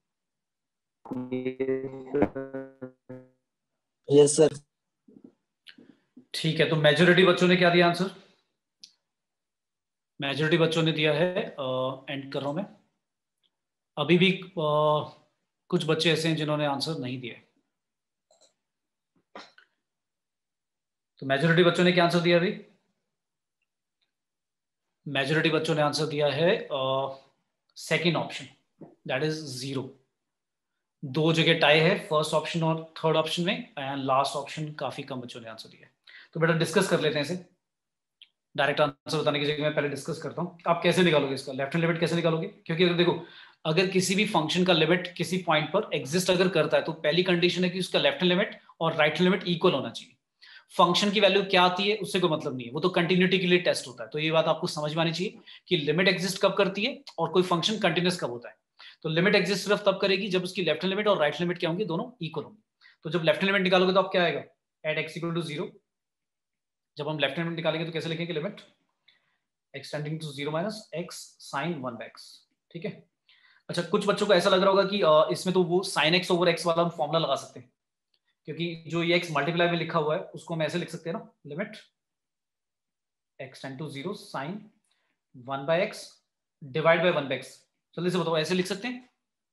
S3: Yes sir.
S2: ठीक है, तो मेजोरिटी बच्चों ने क्या दिया आंसर? मेजोरिटी बच्चों ने दिया है, एंड कर रहा हूं मैं। अभी भी आ, कुछ बच्चे ऐसे हैं जिन्होंने आंसर नहीं दिए, तो मेजोरिटी बच्चों ने क्या आंसर दिया अभी? मेजोरिटी बच्चों ने आंसर दिया है second option, that is zero. दो जगह टाई है फर्स्ट ऑप्शन और थर्ड ऑप्शन में, एंड लास्ट ऑप्शन काफी कम बच्चों ने आंसर दिया है। तो बेटा डिस्कस कर लेते हैं इसे, डायरेक्ट आंसर बताने की जगह मैं पहले डिस्कस करता हूँ। आप कैसे निकालोगे इसका लेफ्ट हैंड लिमिट, कैसे निकालोगे? क्योंकि अगर देखो, अगर किसी भी फंक्शन का लिमिट किसी पॉइंट पर एग्जिस्ट अगर करता है तो पहली कंडीशन है कि उसका लेफ्ट हैंड लिमिट और राइट हैंड लिमिट इक्वल होना चाहिए। फंक्शन की वैल्यू क्या आती है उससे कोई मतलब नहीं है, वो तो कंटिन्यूटी के लिए टेस्ट होता है। तो ये बात आपको समझ में आनी चाहिए कि लिमिट एग्जिस्ट कब करती है और कोई फंक्शन कंटिन्यूस कब होता है। तो लिमिट एग्जिस्ट सिर्फ तब करेगी जब उसकी लेफ्ट हैंड लिमिट और राइट हैंड लिमिट क्या होंगी, दोनों इक्वल होंगी। तो जब लेफ्ट हैंड लिमिट निकालोगे तो आप क्या आएगा, at x equal to zero. जब हम लेफ्ट हैंड लिमिट निकालेंगे तो कैसे लिखेंगे, limit x tending to zero minus x sine one by x. ठीक है, अच्छा कुछ बच्चों को ऐसा लग रहा होगा कि इसमें तो वो साइन एक्स ओवर एक्स वाला हम फॉर्मूला लगा सकते हैं, क्योंकि जो ये एक्स मल्टीप्लाई में लिखा हुआ है उसको हम ऐसे लिख सकते हैं ना, limit x tend to zero sine one by x divide by one by x. जल्दी से बताओ, ऐसे लिख सकते हैं?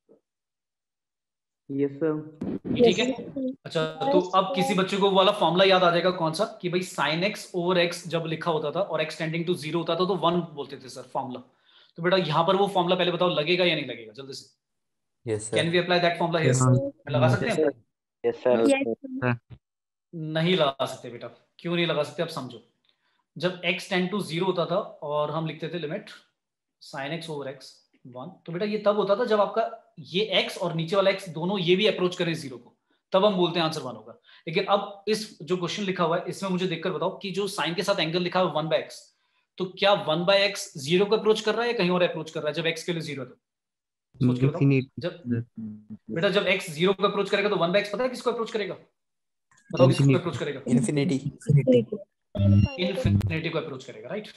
S7: Yes sir.
S2: ठीक है, अच्छा तो अब किसी बच्चे को वो वाला फॉर्मूला याद आ जाएगा, कौन सा, कि भाई साइन एक्स ओवर एक्स जब लिखा होता था और एक्स टेंडिंग टू जीरो होता था तो वन बोलते थे सर फॉर्मूला। तो बेटा यहाँ पर वो फॉर्मूला पहले बताओ लगेगा या नहीं लगेगा, जल्दी से।
S6: Yes
S2: can we apply that formula here? लगा सकते हैं?
S3: Yes sir.
S2: नहीं लगा सकते बेटा, क्यों नहीं लगा सकते, अब समझो। जब x टेंड टू जीरो होता था और हम लिखते थे limit sine x over x one, तो बेटा ये तब होता था जब आपका ये x और नीचे वाला x दोनों ये भी अप्रोच करें जीरो को, तब हम बोलते हैं आंसर वन होगा। लेकिन अब इस जो क्वेश्चन लिखा हुआ है इसमें मुझे देखकर बताओ कि जो साइन के साथ एंगल लिखा हुआ है वन बाय एक्स, तो क्या वन बाय एक्स जीरो को अप्रोच कर रहा है या कहीं और अप्रोच कर रहा है जब x के लिए जीरो है? तो सोच के बताओ। जब बेटा जब x जीरो को अप्रोच करेगा तो वन बाय एक्स पता है किसको अप्रोच करेगा? बताओ किसको अप्रोच करेगा?
S6: इन्फिनिटी।
S2: इन्फिनिटी को अप्रोच करेगा, राइट।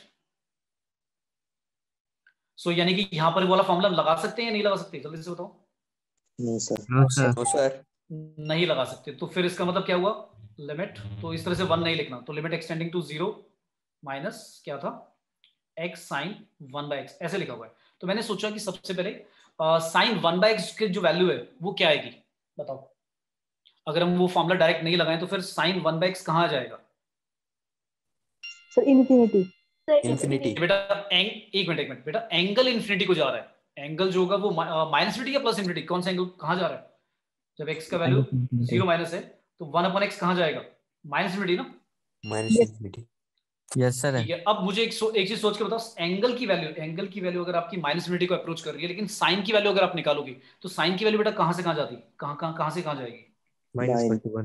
S2: सो यानी कि यहां पर वाला फॉर्मूला लगा सकते हैं या नहीं लगा सकते, जल्दी से बताओ।
S3: No sir
S5: no sir
S3: no sir
S2: नहीं लगा सकते। तो फिर इसका मतलब क्या हुआ, लिमिट तो इस तरह से वन नहीं लिखना, तो limit extending to zero minus क्या था x sine one by x ऐसे लिखा हुआ है। तो मैंने सोचा कि सबसे पहले साइन वन बाई एक्स की जो वैल्यू है वो क्या आएगी बताओ। अगर हम वो फॉर्मूला डायरेक्ट नहीं लगाएं तो फिर साइन वन बाई एक्स कहाँ आ जाएगा
S8: सर इन्फिनिटी।
S3: इन्फिनिटी
S2: बेटा एंग, एक मिनट एक मिनट बेटा, एंगल इन्फिनिटी को जा रहा है। एंगल जो होगा वो माइनस इन्फिनिटी या प्लस इन्फिनिटी, कौन सा एंगल कहाँ जा रहा है? जब एक्स का वैल्यू जीरो माइनस है तो वन अपॉन एक्स कहाँ जाएगा, माइनस इन्फिनिटी ना।
S3: माइनस इन्फिनिटी
S6: यस सर
S2: ठीक है, अब मुझे एक सो, एक चीज सोच के बताओ, एंगल की वैल्यू एंगल की वैल्यू अगर आपकी माइनस इन्फिनिटी को अप्रोच कर रही है, लेकिन साइन की वैल्यू अगर आप निकालोगे तो साइन की वैल्यू बेटा कहाँ से कहाँ जाती है, कहाँ कहाँ कहाँ से कहाँ जाएगी?
S5: माइनस वन टू वन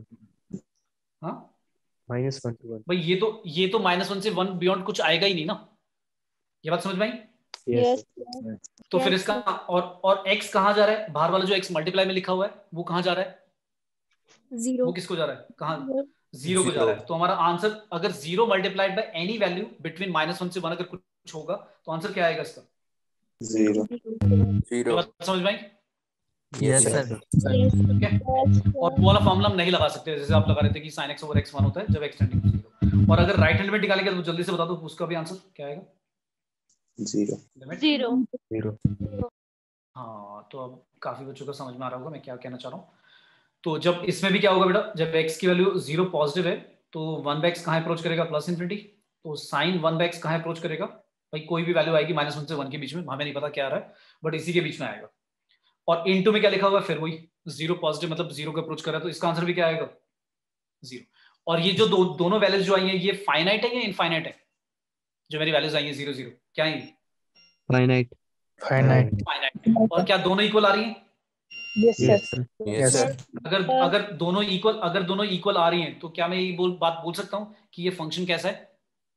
S2: हाँ
S5: माइनस वन टू वन
S2: भाई, ये तो ये तो माइनस वन से वन बियॉन्ड कुछ आएगा ही नहीं ना, ये बात समझ में आई?
S5: यस
S2: तो फिर इसका और और x कहाँ जा रहा है, बाहर वाला जो x मल्टीप्लाई में लिखा हुआ है वो कहाँ जा रहा है,
S4: जीरो
S2: वो किसको जा रहा है, कहाँ जीरो को जा रहा है। तो हमारा आंसर अगर zero multiplied by any value between minus one से वन अगर कुछ होगा तो आंसर क्या आएगा इसका,
S3: जीरो जीरो
S2: समझ में आई?
S6: यस सर
S2: ठीक है, और वो वाला फॉर्मूला हम नहीं लगा सकते जैसे आप लगा रहे थे कि sin x over x one होता है जब x टेंडिंग टू जीरो। और अगर राइट हैंड में निकालेंगे तो जल्दी से बता दो उसका भी आंसर क्या आएगा,
S3: जीरो
S4: जीरो
S5: जीरो
S2: हाँ। तो अब काफी बच्चों को समझ में आ रहा होगा मैं क्या कहना चाह रहा हूँ। तो जब इसमें भी क्या होगा बेटा, जब x की वैल्यू जीरो पॉजिटिव है तो वन बाई एक्स कहाँ अप्रोच करेगा, प्लस इन्फिनिटी। तो साइन वन बाई एक्स कहाँ अप्रोच करेगा, भाई कोई भी वैल्यू आएगी माइनस वन से वन के बीच में, हमें नहीं पता क्या आ रहा है बट इसी के बीच में आएगा। और इनटू में क्या लिखा हुआ है, फिर वही जीरो पॉजिटिव मतलब जीरो को अप्रोच कर रहा है तो इसका आंसर भी क्या आएगा, जीरो। और ये जो दो, दोनों वैल्यूज जो आई है ये फाइनाइट है या इनफाइनाइट है, जो मेरी वैल्यूज आई है जीरो जीरो क्या है,
S5: फाइनाइट
S8: फाइनाइट
S2: फाइनाइट। और क्या दोनों इक्वल आ रही हैं,
S8: यस सर
S3: यस सर
S2: अगर अगर दोनों इक्वल अगर दोनों इक्वल आ रही हैं तो क्या मैं ये बोल बात बोल सकता हूँ कि ये फंक्शन कैसा है,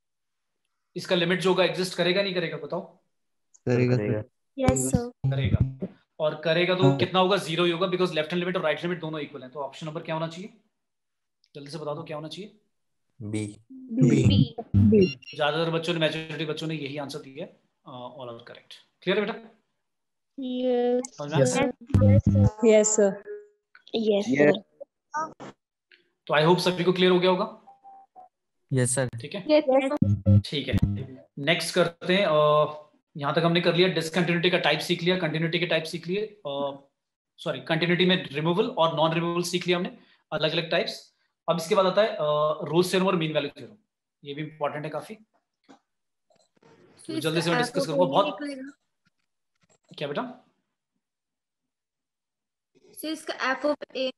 S2: इसका लिमिट जो होगा एग्जिस्ट करेगा नहीं करेगा बताओ,
S5: करेगा
S4: यस सर
S2: करेगा। और करेगा तो कितना होगा, जीरो ही होगा बिकॉज लेफ्ट हैंड लिमिट और राइट लिमिट दोनों इक्वल हैं। तो ऑप्शन नंबर क्या होना चाहिए, जल्दी से बता दो क्या होना चाहिए।
S3: बी
S4: बी
S8: बी
S2: ज्यादातर बच्चों ने मेजॉरिटी बच्चों ने यही आंसर दिया है, ऑल आर करेक्ट। क्लियर है बेटा,
S4: यस
S2: समझ में आ गया?
S8: यस सर
S4: यस सर
S2: तो आई होप सभी को क्लियर हो गया होगा।
S6: यस सर
S2: ठीक है
S4: यस
S2: ठीक है, नेक्स्ट करते हैं। uh, यहाँ तक हमने कर लिया, डिसकंटिन्यूटी का टाइप सीख लिया, कंटिन्यूटी के टाइप सीख लिए, सॉरी कंटिन्यूटी में रिमूवल और नॉन रिमूवल सीख लिया हमने, अलग अलग टाइप्स। अब इसके बाद आता है रोज थ्योरम और मीन वैल्यू थ्योरम, ये भी इंपॉर्टेंट है काफी, तो जल्दी से मैं डिस्कस करूंगा बहुत। क्या बेटा,
S9: इसका एफ ऑफ ए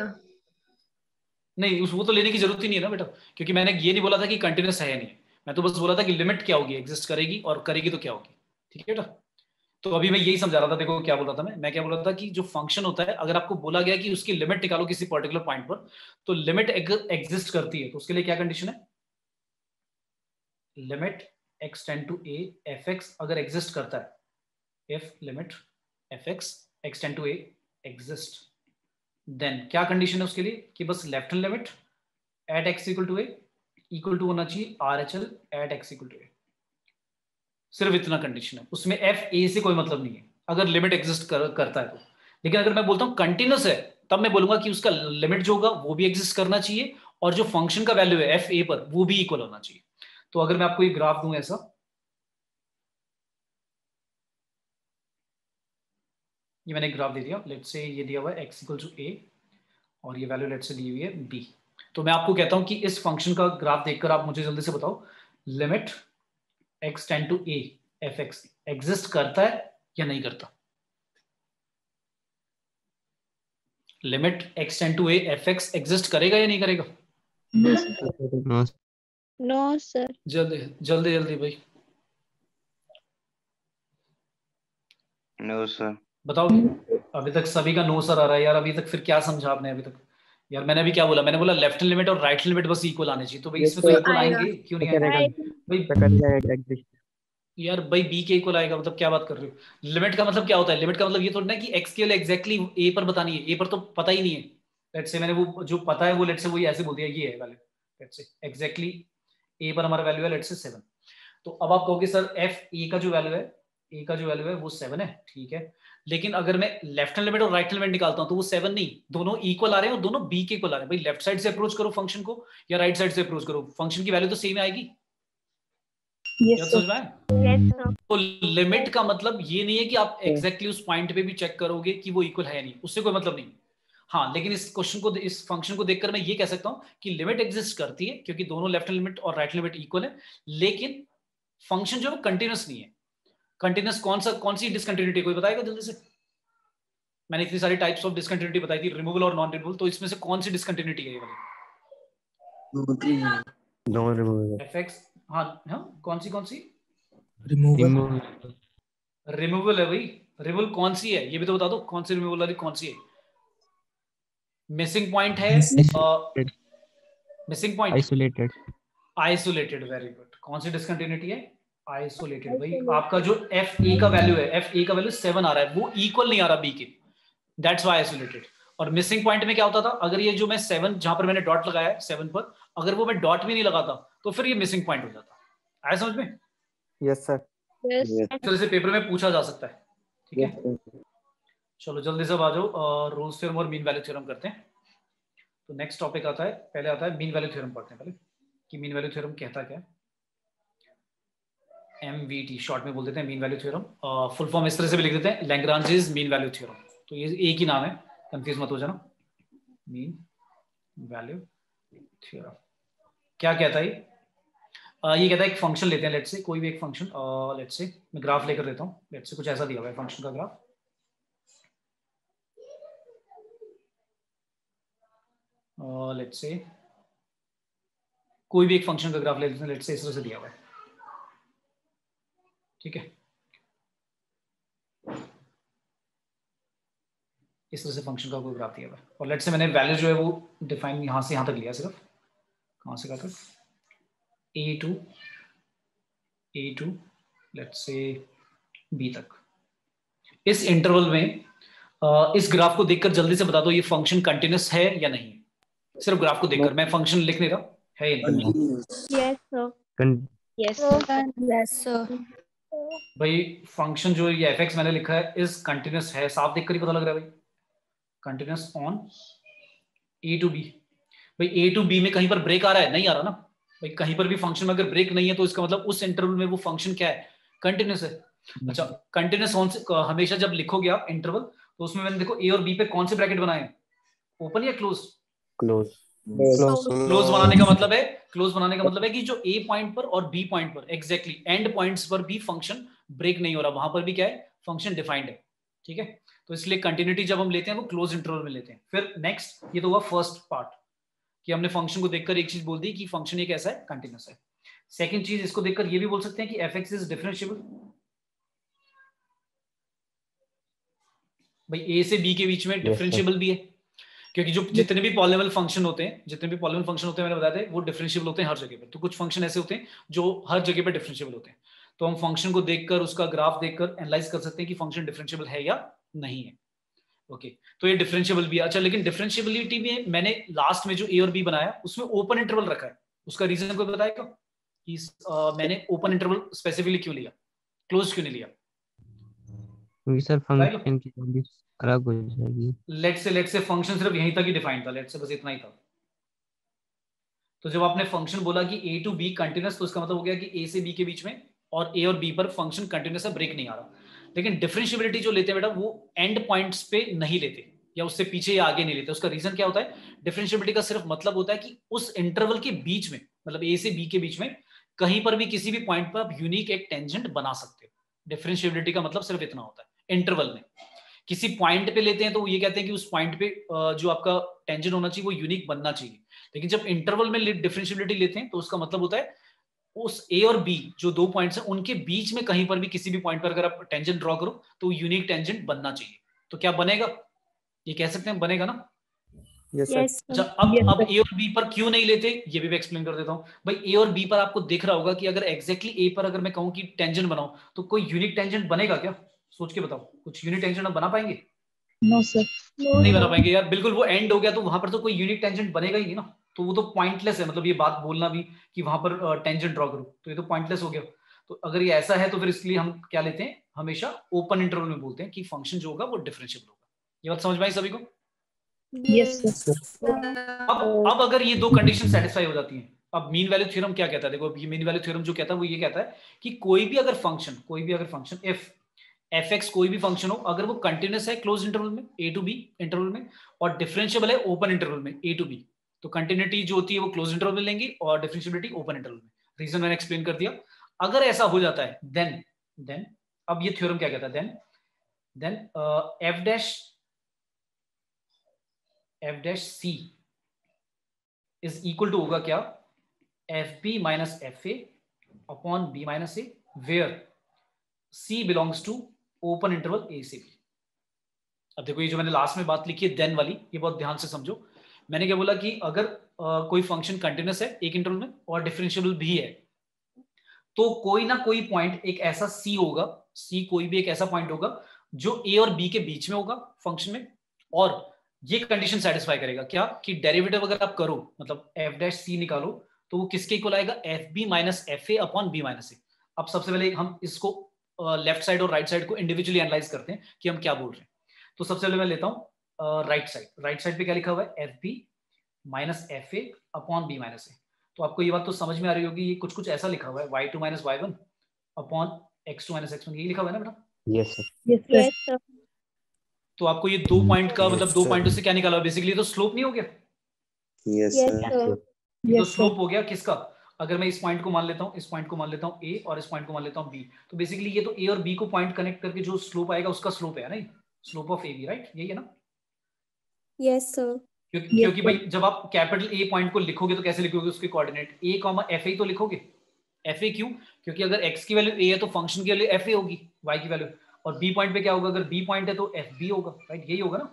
S2: नहीं उस वो तो लेने की जरूरत ही नहीं है ना बेटा, क्योंकि मैंने ये नहीं बोला था कि कंटिन्यूस है या नहीं, मैं तो बस बोला था कि लिमिट क्या होगी, एग्जिस्ट करेगी और करेगी तो क्या होगी। ठीक है बेटा, तो अभी मैं यही समझा रहा था, देखो क्या बोला था मैं मैं क्या बोला था कि जो फंक्शन होता है अगर आपको बोला गया कि उसकी लिमिट निकालो किसी पर्टिकुलर पॉइंट पर, तो लिमिट एग्जिस्ट करती है तो उसके लिए क्या कंडीशन है, limit x tend to a f x अगर एग्जिस्ट करता है, if limit f x x tend to a exist, then क्या कंडीशन है उसके लिए कि बस left hand limit at x equal to a equal to होना चाहिए R H L at x equal to a, सिर्फ इतना कंडीशन है, उसमें एफ ए से कोई मतलब नहीं है अगर लिमिट एग्जिस्ट कर, करता है तो। लेकिन अगर मैं बोलता हूं कंटिन्यूस है तब मैं बोलूंगा कि उसका लिमिट जो होगा वो भी एग्जिस्ट करना चाहिए और जो फंक्शन का वैल्यू है एफ ए पर वो भी इक्वल होना चाहिए। तो अगर मैं आपको ये ग्राफ दूं ऐसा, ये मैंने ग्राफ दे दिया, लेट्स से ये दिया हुआ है x इक्वल टू a और ये वैल्यू लेट्स से दी हुई है b, तो मैं आपको कहता हूं कि इस फंक्शन का ग्राफ देखकर आप मुझे जल्दी से बताओ limit x tend to a f x exist करता है या नहीं करता, limit x tend to a f x exist करेगा या नहीं करेगा,
S4: नो सर
S2: जल्दी जल्दी जल्दी भाई
S3: नो सर
S2: बताओ। अभी तक सभी का नो सर आ रहा है यार, अभी तक फिर क्या समझा आपने अभी तक यार, मैंने अभी क्या बोला, मैंने बोला लेफ्ट हैंड लिमिट और राइट हैंड लिमिट बस इक्वल आने चाहिए, तो भाई इसमें तो इक्वल आएंगे क्यों नहीं आएंगे भाई, यार भाई बी के इक्वल आएगा मतलब क्या बात कर रहे हो, लिमिट का मतलब क्या होता है, लिमिट का मतलब ये थोड़ा ना कि एक्स के लिए एग्जैक्टली ए पर बतानी है, ए पर तो पता ही नहीं है, लेट्स से मैंने वो जो पता है वो लेट्स से वही ऐसे बोल दिया ये है value, let's say exactly a पर हमारा वैल्यू है लेट्स से सेवन, तो अब आप कहोगे सर एफ ए का जो वैल्यू है ए का जो वैल्यू है वो सेवन है, ठीक है। लेकिन अगर मैं लेफ्ट हैंड लिमिट और राइट हैंड लिमिट निकालता हूं तो वो सेवन नहीं, दोनों इक्वल आ रहे हैं और दोनों बी के इक्वल आ रहे हैं। भाई लेफ्ट साइड से अप्रोच करो फंक्शन को या राइट साइड से अप्रोच करो, फंक्शन की वैल्यू तो सेम आएगी।
S8: Yes,
S2: समझ में आया?
S9: Yes, sir.
S2: तो लिमिट का मतलब ये नहीं है कि आप एग्जैक्टली exactly उस पॉइंट पे भी चेक करोगे कि वो इक्वल है या नहीं, उससे कोई मतलब नहीं। हाँ, लेकिन इस क्वेश्चन को, इस फंक्शन को देखकर मैं ये कह सकता हूँ कि लिमिट एग्जिस्ट करती है क्योंकि दोनों लेफ्ट लिमिट और राइट लिमिट इक्वल है, लेकिन फंक्शन जो है कंटिन्यूअस नहीं है। कंटिन्यूअस कौन सा, कौन सी डिसकंटिन्यूटी कोई बताएगा जल्दी से? मैंने इतनी सारी टाइप्स ऑफ डिसकंटिन्यूटी बताई थी, रिमूवल और नॉन रिमूवल, तो इसमें से कौन सी डिसकंटिन्यूटी है ये वाली?
S5: Non removable.
S2: एफएक्स, हाँ हाँ, कौन सी कौन सी?
S8: removal.
S2: रिमूवल है भाई। रिमूवल कौन सी है ये भी तो बता दो, कौन सी रिमूवल वाली कौन सी है? मिसिंग पॉइंट है, missing point,
S5: isolated.
S2: Isolated, very good. कौन सी डिसकंटिन्यूटी है? आइसोलेटेड। भाई आपका जो एफ ए का वैल्यू है, एफ ए का वैल्यू सेवन आ रहा है, वो इक्वल नहीं आ रहा बी के, दैट्स व्हाई आइसोलेटेड। और मिसिंग पॉइंट में क्या होता था, अगर ये जो मैं सेवन जहां पर मैंने डॉट लगाया है सेवन पर, अगर वो मैं डॉट भी नहीं लगाता तो फिर ये मिसिंग पॉइंट हो जाता। आया समझ में?
S6: Yes sir.
S9: Yes.
S2: इस तरह से पेपर में पूछा जा सकता है, ठीक है। चलो जल्दी से आ जाओ, रोल्स थ्योरम और मीन वैल्यू थ्योरम करते हैं। तो नेक्स्ट टॉपिक आता है, पहले आता है मीन वैल्यू थ्योरम पढ़ते हैं पहले, कि मीन वैल्यू थ्योरम कहता क्या है। एमवीटी शॉर्ट में बोल देते हैं mean value theorem, full form इस तरह से भी लिख देते हैं, लैग्रांजेस मीन वैल्यू थ्योरम। तो ये एक ही नाम है, कंफ्यूज मत हो जाना। मीन वैल्यू थ्योरम क्या कहता है? uh, ये कहता है एक फंक्शन लेते हैं, लेट्स से कोई भी एक फंक्शन, लेट्स से मैं ग्राफ लेकर देता हूँ, लेट्स से कुछ ऐसा दिया हुआ है फंक्शन का ग्राफ। लेट्स से कोई भी एक फंक्शन का ग्राफ ले लेते हैं, लेट्स से इस तरह से दिया हुआ है, ठीक है। इस तरह से फंक्शन का कोई ग्राफ दिया हुआ है और लेट्स से मैंने वैल्यू जो है वो डिफाइन यहां से यहां तक लिया, सिर्फ कहां से कहां तक, a to a to let's say b तक। इस इंटरवल में uh, इस ग्राफ को देखकर जल्दी से बता दो ये फंक्शन कंटिन्यूअस है या नहीं। सिर्फ ग्राफ को देखकर, मैं फंक्शन लिख नहीं रहा, है या नहीं?
S9: Yes, sir.
S4: Yes,
S9: Yes, sir.
S2: भाई फंक्शन जो ये एफ एक्स मैंने लिखा है इस कंटिन्यूअस है, साफ देखकर ही पता लग रहा है भाई, continuous on a to b. भाई ए टू बी में कहीं पर ब्रेक आ रहा है? नहीं आ रहा ना भाई, कहीं पर भी फंक्शन में अगर ब्रेक नहीं है तो इसका मतलब उस इंटरवल में वो फंक्शन क्या है, कंटिन्यूअस है। अच्छा, कंटिन्यूअस ऑन से हमेशा जब लिखोगे आप इंटरवल तो उसमें मैंने देखो ए और बी पे कौन से ब्रैकेट बनाए हैं, ओपन या क्लोज?
S5: क्लोज।
S2: क्लोज बनाने का मतलब है, क्लोज बनाने का मतलब है कि जो ए पॉइंट पर और बी पॉइंट पर एग्जैक्टली एंड पॉइंट्स पर भी फंक्शन ब्रेक नहीं हो रहा, वहां पर भी क्या है, फंक्शन डिफाइंड है, ठीक है। तो इसलिए कंटिन्यूटी जब हम लेते हैं वो क्लोज इंटरवल में लेते हैं। फिर नेक्स्ट, ये तो हुआ फर्स्ट पार्ट कि हमने फंक्शन को देखकर एक चीज बोल दी कि फंक्शन एक ऐसा है, कंटिन्यूअस है। सेकंड चीज, इसको देखकर ये भी बोल सकते हैं कि एफ एक्स इज डिफरेंशिएबल। भाई ए से बी के बीच में डिफरेंशिएबल भी है, क्योंकि जो जितने भी पॉलिनोमियल फंक्शन होते हैं, जितने भी पॉलिनोमियल फंक्शन होते हैं मैंने बताया था वो डिफरेंशिएबल होते हैं हर जगह पर। तो कुछ फंक्शन ऐसे होते हैं जो हर जगह पर डिफरेंशिएबल होते हैं, तो हम फंक्शन को देखकर उसका ग्राफ देखकर एनालाइज कर सकते हैं कि फंक्शन डिफरेंशिएबल है या नहीं है। ओके okay, तो ये डिफरेंशिएबल भी है। अच्छा, लेकिन डिफरेंशिएबिलिटी में मैंने लास्ट में जो ए और बी बनाया उसमें ओपन इंटरवल रखा है, उसका रीजन कोई बताएगा कि uh, मैंने ओपन इंटरवल स्पेसिफिकली क्यों लिया, क्लोज क्यों नहीं लिया?
S5: क्योंकि सर फंक्शन की वैल्यू अलग हो जाएगी।
S2: लेट से लेट से फंक्शन सिर्फ यहीं तक ही डिफाइन था, लेट से बस इतना ही था। तो जब आपने फंक्शन बोला कि ए टू बी कंटिन्यूअस, तो इसका मतलब हो गया कि ए से बी के बीच में और ए और बी पर फंक्शन कंटिन्यूअस है, ब्रेक नहीं आ रहा। लेकिन डिफरेंशिएबिलिटी जो लेते हैं बेटा वो एंड पॉइंट्स पे नहीं लेते या उससे पीछे या आगे नहीं लेते। उसका रीजन क्या होता है, डिफरेंशिएबिलिटी का सिर्फ मतलब होता है कि उस इंटरवल के बीच में, मतलब ए से बी के बीच में कहीं पर भी किसी भी पॉइंट पर आप यूनिक एक टेंजेंट बना सकते हो। डिफरेंशिएबिलिटी का मतलब सिर्फ इतना होता है। इंटरवल में किसी पॉइंट पे लेते हैं तो ये कहते हैं कि उस पॉइंट पे जो आपका टेंजेंट होना चाहिए वो यूनिक बनना चाहिए। लेकिन जब इंटरवल में डिफरेंशिएबिलिटी लेते हैं तो उसका मतलब होता है उस ए और बी जो दो पॉइंट्स हैं उनके बीच में कहीं पर भी किसी भी पॉइंट पर अगर आप टेंजेंट ड्रॉ करो तो यूनिक टेंजेंट बनना चाहिए। तो क्या बनेगा, ये कह सकते हैं बनेगा ना?
S6: यस
S9: Yes,
S2: अच्छा, अब अब ए और बी पर क्यों नहीं लेते ये भी मैं एक्सप्लेन कर देता हूँ। भाई ए और बी पर आपको दिख रहा होगा कि अगर एग्जैक्टली ए पर अगर मैं कहूँ कि टेंजेंट बनाओ तो कोई यूनिक टेंजेंट बनेगा क्या? सोच के बताओ, कुछ यूनिक टेंजेंट आप बना पाएंगे?
S8: No, sir.
S2: नहीं बना पाएंगे यार, बिल्कुल। वो एंड हो गया तो वहां पर तो कोई यूनिक टेंजेंट बनेगा ही नहीं ना, तो वो तो पॉइंटलेस है। मतलब ये बात बोलना भी कि वहां पर टेंजेंट ड्रॉ करो तो ये तो पॉइंटलेस हो गया। तो अगर ये ऐसा है तो फिर इसलिए हम क्या लेते हैं, हमेशा ओपन इंटरवल में बोलते हैं कि फंक्शन जो होगा वो डिफरेंशिएबल होगा। ये बात समझ में आई सभी को?
S8: Yes, sir.
S2: अब अब अगर ये दो कंडीशन सेटिस्फाई हो जाती हैं, अब मीन वैल्यू थ्योरम क्या कहता है, देखो ये मीन वैल्यू थ्योरम जो कहता है वो ये कहता है कि कोई भी अगर फंक्शन कोई भी अगर फंक्शन इफ एफ एक्स कोई भी फंक्शन हो, अगर वो कंटिन्यूस है क्लोज इंटरवल में ए टू बी इंटरवल में और डिफरेंशिएबल है ओपन इंटरवल में ए टू बी, तो कंटिन्यूटी जो होती है वो क्लोज इंटरवल में लेंगे और डिफरेंशिएबिलिटी ओपन इंटरवल में। रीजन मैंने एक्सप्लेन कर दिया। अगर ऐसा हो जाता है देन देन अब ये थ्योरम क्या कहता है, then then f dash f dash c is equal to होगा क्या, f b minus f a upon b minus a, where c belongs to open interval a से बी। अब देखो ये जो मैंने लास्ट में बात लिखी है देन वाली, ये बहुत ध्यान से समझो। मैंने क्या बोला कि अगर आ, कोई फंक्शन कंटिन्यूस है एक इंटरवल में और डिफरेंशिएबल भी है, तो कोई ना कोई पॉइंट एक ऐसा सी होगा, सी कोई भी एक ऐसा पॉइंट होगा जो ए और बी के बीच में होगा फंक्शन में, और ये कंडीशन सेटिस्फाई करेगा क्या कि डेरिवेटिव अगर आप करो मतलब एफ डैश सी निकालो तो वो किसके इक्वल आएगा, f b minus f a upon b minus a. अब सबसे पहले हम इसको लेफ्ट साइड और राइट साइड को इंडिविजुअली एनालाइज करते हैं कि हम क्या बोल रहे हैं। तो सबसे पहले मैं लेता हूँ राइट साइड। राइट साइड पे क्या लिखा हुआ है, f b minus f a upon b minus a. तो आपको ये बात तो समझ में आ रही होगी, ये कुछ कुछ ऐसा लिखा हुआ है y two minus y one upon x two minus x one, ये लिखा हुआ है ना बेटा?
S3: Yes sir.
S8: Yes, sir.
S9: Yes, sir.
S2: तो आपको ये दो पॉइंट का
S3: Yes,
S2: मतलब दो
S3: sir.
S2: पॉइंट से क्या निकाला हुआ, बेसिकली तो स्लोप नहीं हो गया?
S3: Yes
S9: Yes,
S3: sir.
S9: sir.
S2: तो
S8: Yes, sir.
S2: स्लोप हो गया किसका, अगर मैं इस पॉइंट को मान लेता हूँ, इस पॉइंट को मान लेता हूँ ए और इस पॉइंट को मान लेता हूँ बी, तो बेसिकली ये तो ए और बी को पॉइंट कनेक्ट करके जो स्लोप आएगा उसका स्लोप है ना, slope of a b, right? यही है ना?
S9: Yes, sir.
S2: क्योंकि
S8: Yes,
S2: क्योंकि
S8: sir.
S2: भाई जब आप कैपिटल ए पॉइंट को लिखोगे तो कैसे लिखोगे, उसके coordinate a comma f a तो लिखोगे। एफ ए क्यों? क्योंकि अगर एक्स की वैल्यू ए है तो फंक्शन की वैल्यू एफ ए होगी, वाई की वैल्यू, और बी पॉइंट पे क्या होगा, अगर बी पॉइंट है तो एफ बी होगा, राइट? यही होगा ना?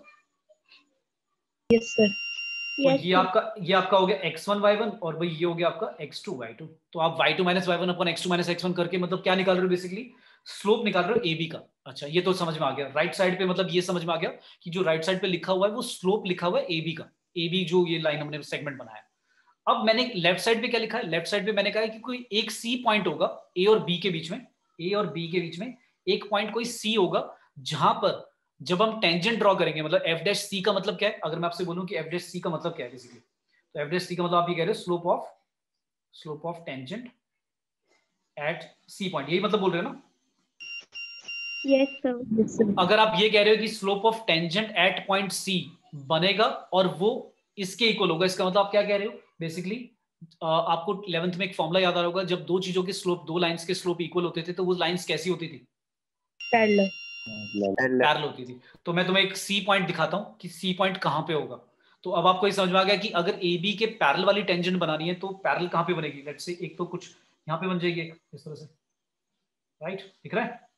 S8: Yes, sir.
S2: तो
S9: Yes,
S2: ये
S9: sir.
S2: आपका ये आपका हो गया एक्स वन वाई वन और भाई ये हो गया आपका एक्स टू वाई टू। तो आप y two minus y one upon x two minus x one करके मतलब क्या निकाल रहे हो, बेसिकली स्लोप निकाल रहे हो ए बी का। अच्छा ये तो समझ में आ गया। राइट साइड पे मतलब ये समझ में आ गया कि जो राइट साइड पे लिखा हुआ है वो स्लोप लिखा हुआ है ए बी का, ए बी जो ये लाइन हमने सेगमेंट बनाया। अब मैंने लेफ्ट साइड पे क्या लिखा है, लेफ्ट साइड पे मैंने कहा है कि कोई एक सी पॉइंट होगा ए और बी के बीच में, ए और बी के बीच में एक पॉइंट कोई सी होगा जहां पर जब हम टेंजेंट ड्रॉ करेंगे, मतलब एफ डैश सी का मतलब क्या है, अगर मैं आपसे बोलूं कि एफ डैश सी का मतलब क्या है बेसिकली, तो एफ डैश सी का मतलब आप ये कह रहे हो slope of slope of tangent at c point, यही मतलब बोल रहे हो ना?
S9: Yes, sir.
S8: Yes, sir.
S2: अगर आप ये कह रहे हो कि slope of tangent at point c बनेगा और वो इसके इक्वल होगा, इसका मतलब आप क्या कह रहे हो बेसिकली, आपको इलेवेंथ में एक फॉर्मूला याद आ रहा होगा, जब दो चीजों के स्लोप, दो लाइंस के स्लोप इक्वल होते थे तो वो लाइंस कैसी होती थी,
S8: Parallel.
S2: पैरेलल होती थी। तो मैं तुम्हें एक सी पॉइंट दिखाता हूँ कि सी पॉइंट कहाँ पे होगा। तो अब आपको ये समझ में आ गया कि अगर ए बी के पैरेलल वाली टेंजेंट बनानी है तो पैरेलल कहाँ पे बनेगी, लेट्स से एक तो कुछ यहाँ पे बन जाएगी एक इस तरह से, राइट? दिख रहा है?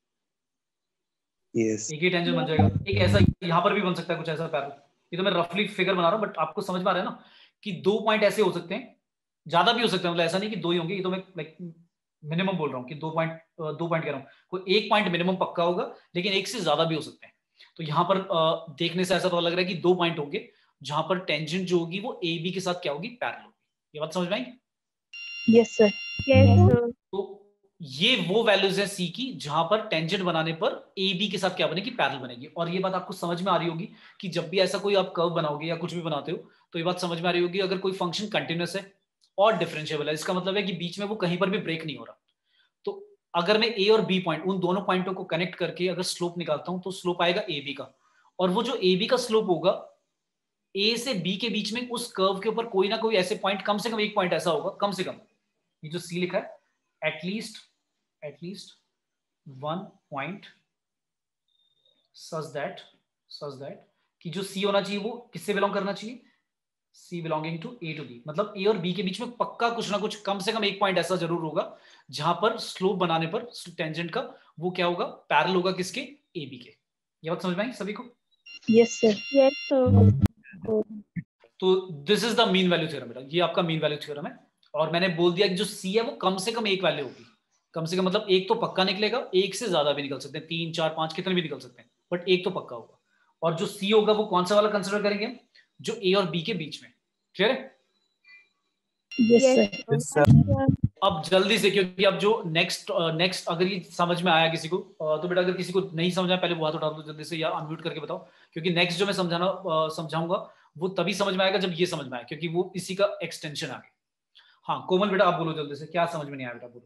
S3: यस।
S2: एक ही टेंजेंट बन जाएगा, एक ऐसा यहाँ पर भी बन सकता है कुछ ऐसा पैरेलल। ये तो मैं रफली फिगर बना रहा हूँ बट आपको समझ में आ रहा है ना कि दो पॉइंट ऐसे हो सकते हैं, ज्यादा भी हो सकते हैं, मतलब ऐसा नहीं कि दो ही होंगे, ये तो मैं लाइक मिनिमम बोल रहा हूँ कि दो पॉइंट दो पॉइंट कह रहा हूँ, कोई एक पॉइंट मिनिमम पक्का होगा लेकिन एक से ज्यादा भी हो सकते हैं। तो यहाँ पर uh, देखने से ऐसा पता लग रहा है कि दो पॉइंट होंगे जहां पर टेंजेंट जो होगी वो ए बी के साथ क्या होगी, पैरेलल होगी। ये बात समझ में आई?
S8: Yes, sir.
S9: Yes, sir.
S2: तो ये वो वैल्यूज है सी की जहां पर टेंजेंट बनाने पर ए बी के साथ क्या बनेगी, पैरेलल बनेगी। और ये बात आपको समझ में आ रही होगी कि जब भी ऐसा कोई आप कर्व बनाओगे या कुछ भी बनाते हो तो ये बात समझ में आ रही होगी, अगर कोई फंक्शन कंटिन्यूअस है और डिफरेंशिएबल है, इसका मतलब है कि बीच में वो कहीं पर भी ब्रेक नहीं हो रहा। तो अगर मैं ए और बी पॉइंट, उन दोनों पॉइंटों को कनेक्ट करके अगर स्लोप निकालता हूं तो स्लोप आएगा ए बी का, और वो जो ए बी का स्लोप होगा ए से बी के बीच में उस कर्व के ऊपर कोई ना कोई ऐसे पॉइंट, कम से कम एक पॉइंट ऐसा होगा, कम से कम ये जो सी लिखा है at least at least one point such that such that कि जो सी होना चाहिए वो किससे बिलोंग करना चाहिए, c belonging to a to b, मतलब ए और बी के बीच में पक्का कुछ ना कुछ कम से कम एक पॉइंट ऐसा जरूर होगा जहां पर स्लोप बनाने पर टेंजेंट का वो क्या होगा, पैरेलल होगा किसके, ए बी के। ये बात समझ में आई सभी को?
S8: Yes, sir.
S9: Yes, sir.
S2: तो this is the mean value theorem बेटा, ये आपका मीन वैल्यू थ्योरम है। और मैंने बोल दिया कि जो सी है वो कम से कम एक वैल्यू होगी, कम से कम मतलब एक तो पक्का निकलेगा, एक से ज्यादा भी निकल सकते हैं, तीन चार पांच कितने भी निकल सकते हैं, बट एक तो पक्का होगा। और जो सी होगा वो कौन सा वाला कंसिडर करेंगे, जो ए और बी के बीच में। क्लियर है?
S8: Yes,
S9: Yes,
S8: sir.
S9: sir.
S2: अब जल्दी से, क्योंकि अब जो नेक्स्ट नेक्स्ट अगर ये समझ में आया किसी को अ, तो बेटा अगर किसी को नहीं समझ आया पहले वो हाथ उठा दो जल्दी से या अनम्यूट करके बताओ, क्योंकि नेक्स्ट जो मैं समझाना अ, समझाऊंगा वो तभी समझ में आएगा जब ये समझ में आए, क्योंकि वो इसी का एक्सटेंशन आ गया। हाँ कोमल बेटा आप बोलो जल्दी से, क्या समझ में नहीं आया बेटा बोलो।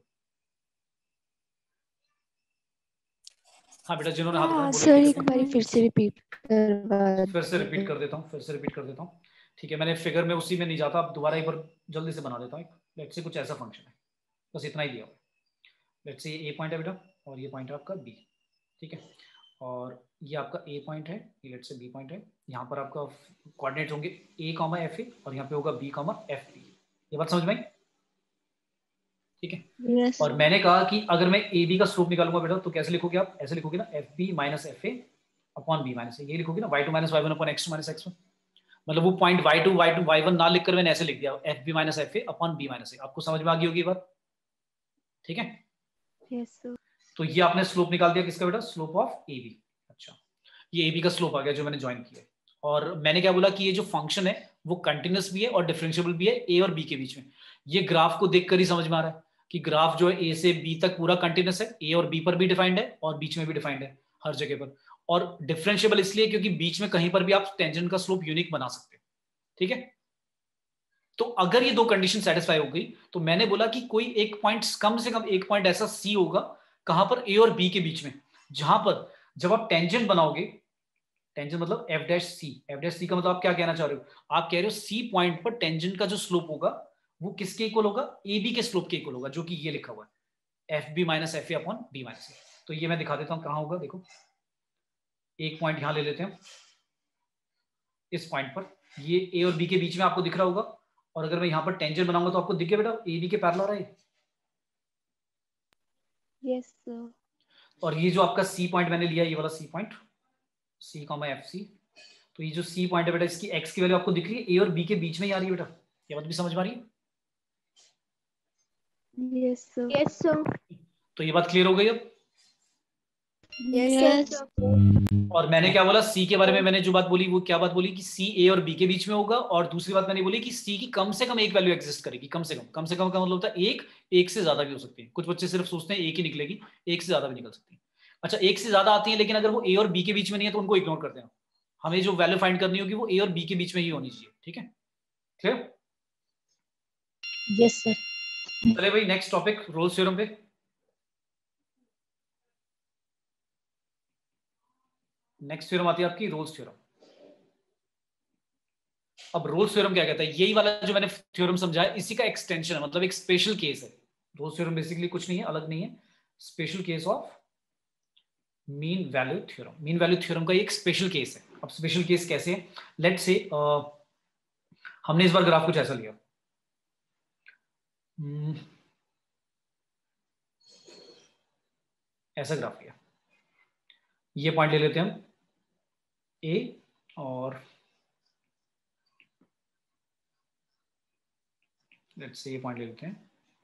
S2: हाँ बेटा जिन्होंने हाथ उठाया
S10: सर एक बार फिर से रिपीट करवा
S2: फिर से रिपीट कर देता हूँ फिर से रिपीट कर देता हूँ ठीक है, मैंने फिगर में उसी में नहीं जाता, अब दोबारा एक बार जल्दी से बना देता हूँ। लेट्स से कुछ ऐसा फंक्शन है, बस इतना ही दिया हुआ है। लेट्स से ये ए पॉइंट है बेटा और ये पॉइंट है आपका बी, ठीक है, और ये आपका ए पॉइंट है, ये लेट्स से बी पॉइंट है। यहाँ पर आपका कोऑर्डिनेट होंगे ए कॉमा एफ ए और यहाँ पे होगा बी कॉमा एफ बी। ये बात समझ में आई? ठीक है।
S8: Yes.
S2: और मैंने कहा कि अगर मैं ए बी का स्लोप निकालूंगा बेटा तो कैसे लिखोगे आप? ऐसे लिखोगे ना, f b minus f a upon b minus a, ये लिखोगे ना, y two minus y one upon x two minus x one. मतलब वो point y two y two y one ना लिखकर मैंने ऐसे लिख दिया, f b minus f a upon b minus a. आपको समझ में आ गई होगी बात? ठीक है।
S9: Yes, sir.
S2: तो ये आपने स्लोप निकाल दिया किसका बेटा? Slope of a b. अच्छा, ये ए बी का स्लोप आ गया जो मैंने ज्वाइन किया है। और मैंने क्या बोला कि ये जो फंक्शन है वो कंटिन्यूअस भी है और डिफरेंशिएबल भी है ए और बी के बीच में। ये ग्राफ को देखकर ही समझ में आ रहा है कि ग्राफ जो है ए से बी तक पूरा कंटिन्यूअस है, ए और बी पर भी डिफाइंड है और बीच में भी डिफाइंड है हर जगह पर। और डिफरेंशिएबल इसलिए क्योंकि बीच में कहीं पर भी आप टेंजेंट का स्लोप यूनिक बना सकते हैं। ठीक है। तो अगर ये दो कंडीशन सेटिस्फाई हो गई तो मैंने बोला कि कोई एक पॉइंट, कम से कम एक पॉइंट ऐसा सी होगा, कहां पर? ए और बी के बीच में, जहां पर जब आप टेंजेंट बनाओगे, टेंजेंट मतलब f dash c, f dash c का मतलब आप क्या कहना चाह रहे हो? आप कह रहे हो सी पॉइंट पर टेंजेंट का जो स्लोप होगा वो किसके इक्वल होगा? ए बी के स्लोप के इक्वल होगा, जो कि ये लिखा हुआ है f b minus f a upon b minus a. तो ये मैं दिखा देता हूं कहां होगा। देखो एक पॉइंट यहां ले लेते हैं, इस पॉइंट पर ये ए और बी के बीच में आपको दिख रहा होगा, और अगर मैं यहां पर टेंजेंट बनाऊंगा तो आपको दिख गया बेटा ए बी के पैरेलल आ रहा है।
S9: Yes, sir.
S2: और ये जो आपका सी पॉइंट मैंने लिया, ये वाला c point, c comma f c, तो ये जो सी पॉइंट है बेटा इसकी एक्स की वैल्यू आपको दिख रही है, ए और बी के बीच में ही आ रही है बेटा। ये बात भी समझ में आ रही है?
S9: Yes, sir. Yes, sir.
S2: तो ये बात क्लियर हो गई अब?
S9: Yes, sir.
S2: और मैंने क्या बोला सी के बारे में? मैंने जो बात बोली वो क्या बात बोली कि सी ए और बी के बीच में होगा, और दूसरी बात मैंने बोली कि सी की कम से कम एक वैल्यू एग्जिस्ट करेगी। कम से कम, कम से कम का मतलब होता है एक, एक से ज्यादा भी हो सकती है। कुछ बच्चे सिर्फ सोचते हैं एक ही निकलेगी, एक से ज्यादा भी निकल सकती है। अच्छा, एक से ज्यादा आती है, लेकिन अगर वो ए और बी के बीच में नहीं है तो उनको इग्नोर करते हैं। हमें जो वैल्यू फाइंड करनी होगी वो ए और बी के बीच में ही होनी चाहिए। ठीक है, क्लियर?
S8: Yes, sir.
S2: चले भाई नेक्स्ट टॉपिक, रोल्स थ्योरम पे। नेक्स्ट थ्योरम आती है आपकी रोल्स थ्योरम। अब रोल्स थ्योरम क्या कहता है? यही वाला जो मैंने थ्योरम समझाया इसी का एक्सटेंशन है, मतलब एक स्पेशल केस है। रोल्स थ्योरम बेसिकली कुछ नहीं है, अलग नहीं है, special case of mean value theorem. Mean value theorem का एक स्पेशल केस है। अब स्पेशल केस कैसे है? लेट्स से हमने इस बार ग्राफ कुछ ऐसा लिया, hmm, ऐसा ग्राफ लिया। ये पॉइंट ले लेते हैं हम ए, और लेट्स से ये पॉइंट ले लेते हैं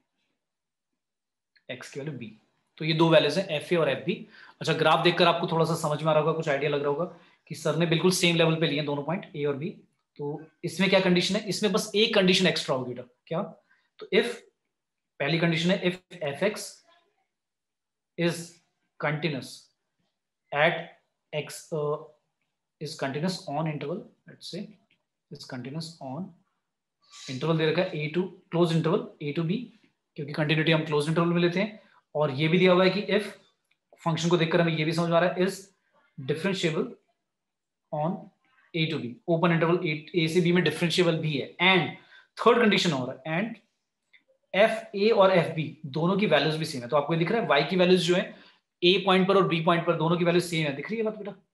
S2: एक्स की वैल्यू बी। तो ये दो वैल्यूज हैं एफ ए और एफ बी। अच्छा, ग्राफ देखकर आपको थोड़ा सा समझ में आ रहा होगा, कुछ आइडिया लग रहा होगा कि सर ने बिल्कुल सेम लेवल पे लिए दोनों पॉइंट ए और बी। तो इसमें क्या कंडीशन है? इसमें बस एक कंडीशन एक्स्ट्रा होगी बेटा। क्या? तो इफ, पहली कंडीशन है if f x is continuous at x is continuous on interval, let's say is continuous on interval दे रखा है a to, close interval a to b, क्योंकि कंटिन्यूटी हम क्लोज इंटरवल में लेते हैं। और ये भी दिया हुआ है कि इफ, फंक्शन को देखकर हमें ये भी समझ आ रहा है, is differentiable on a to b, open interval a से बी में डिफरेंशिएबल भी है। एंड थर्ड कंडीशन हो रहा है, एंड एफ ए और एफ बी दोनों की वैल्यूज भी सेम है। तो आपको दिख रहा है वाई की वैल्यूज जो है ए पॉइंट पर और बी पॉइंट पर दोनों की वैल्यूज सेम है। दिख रही है बात बेटा?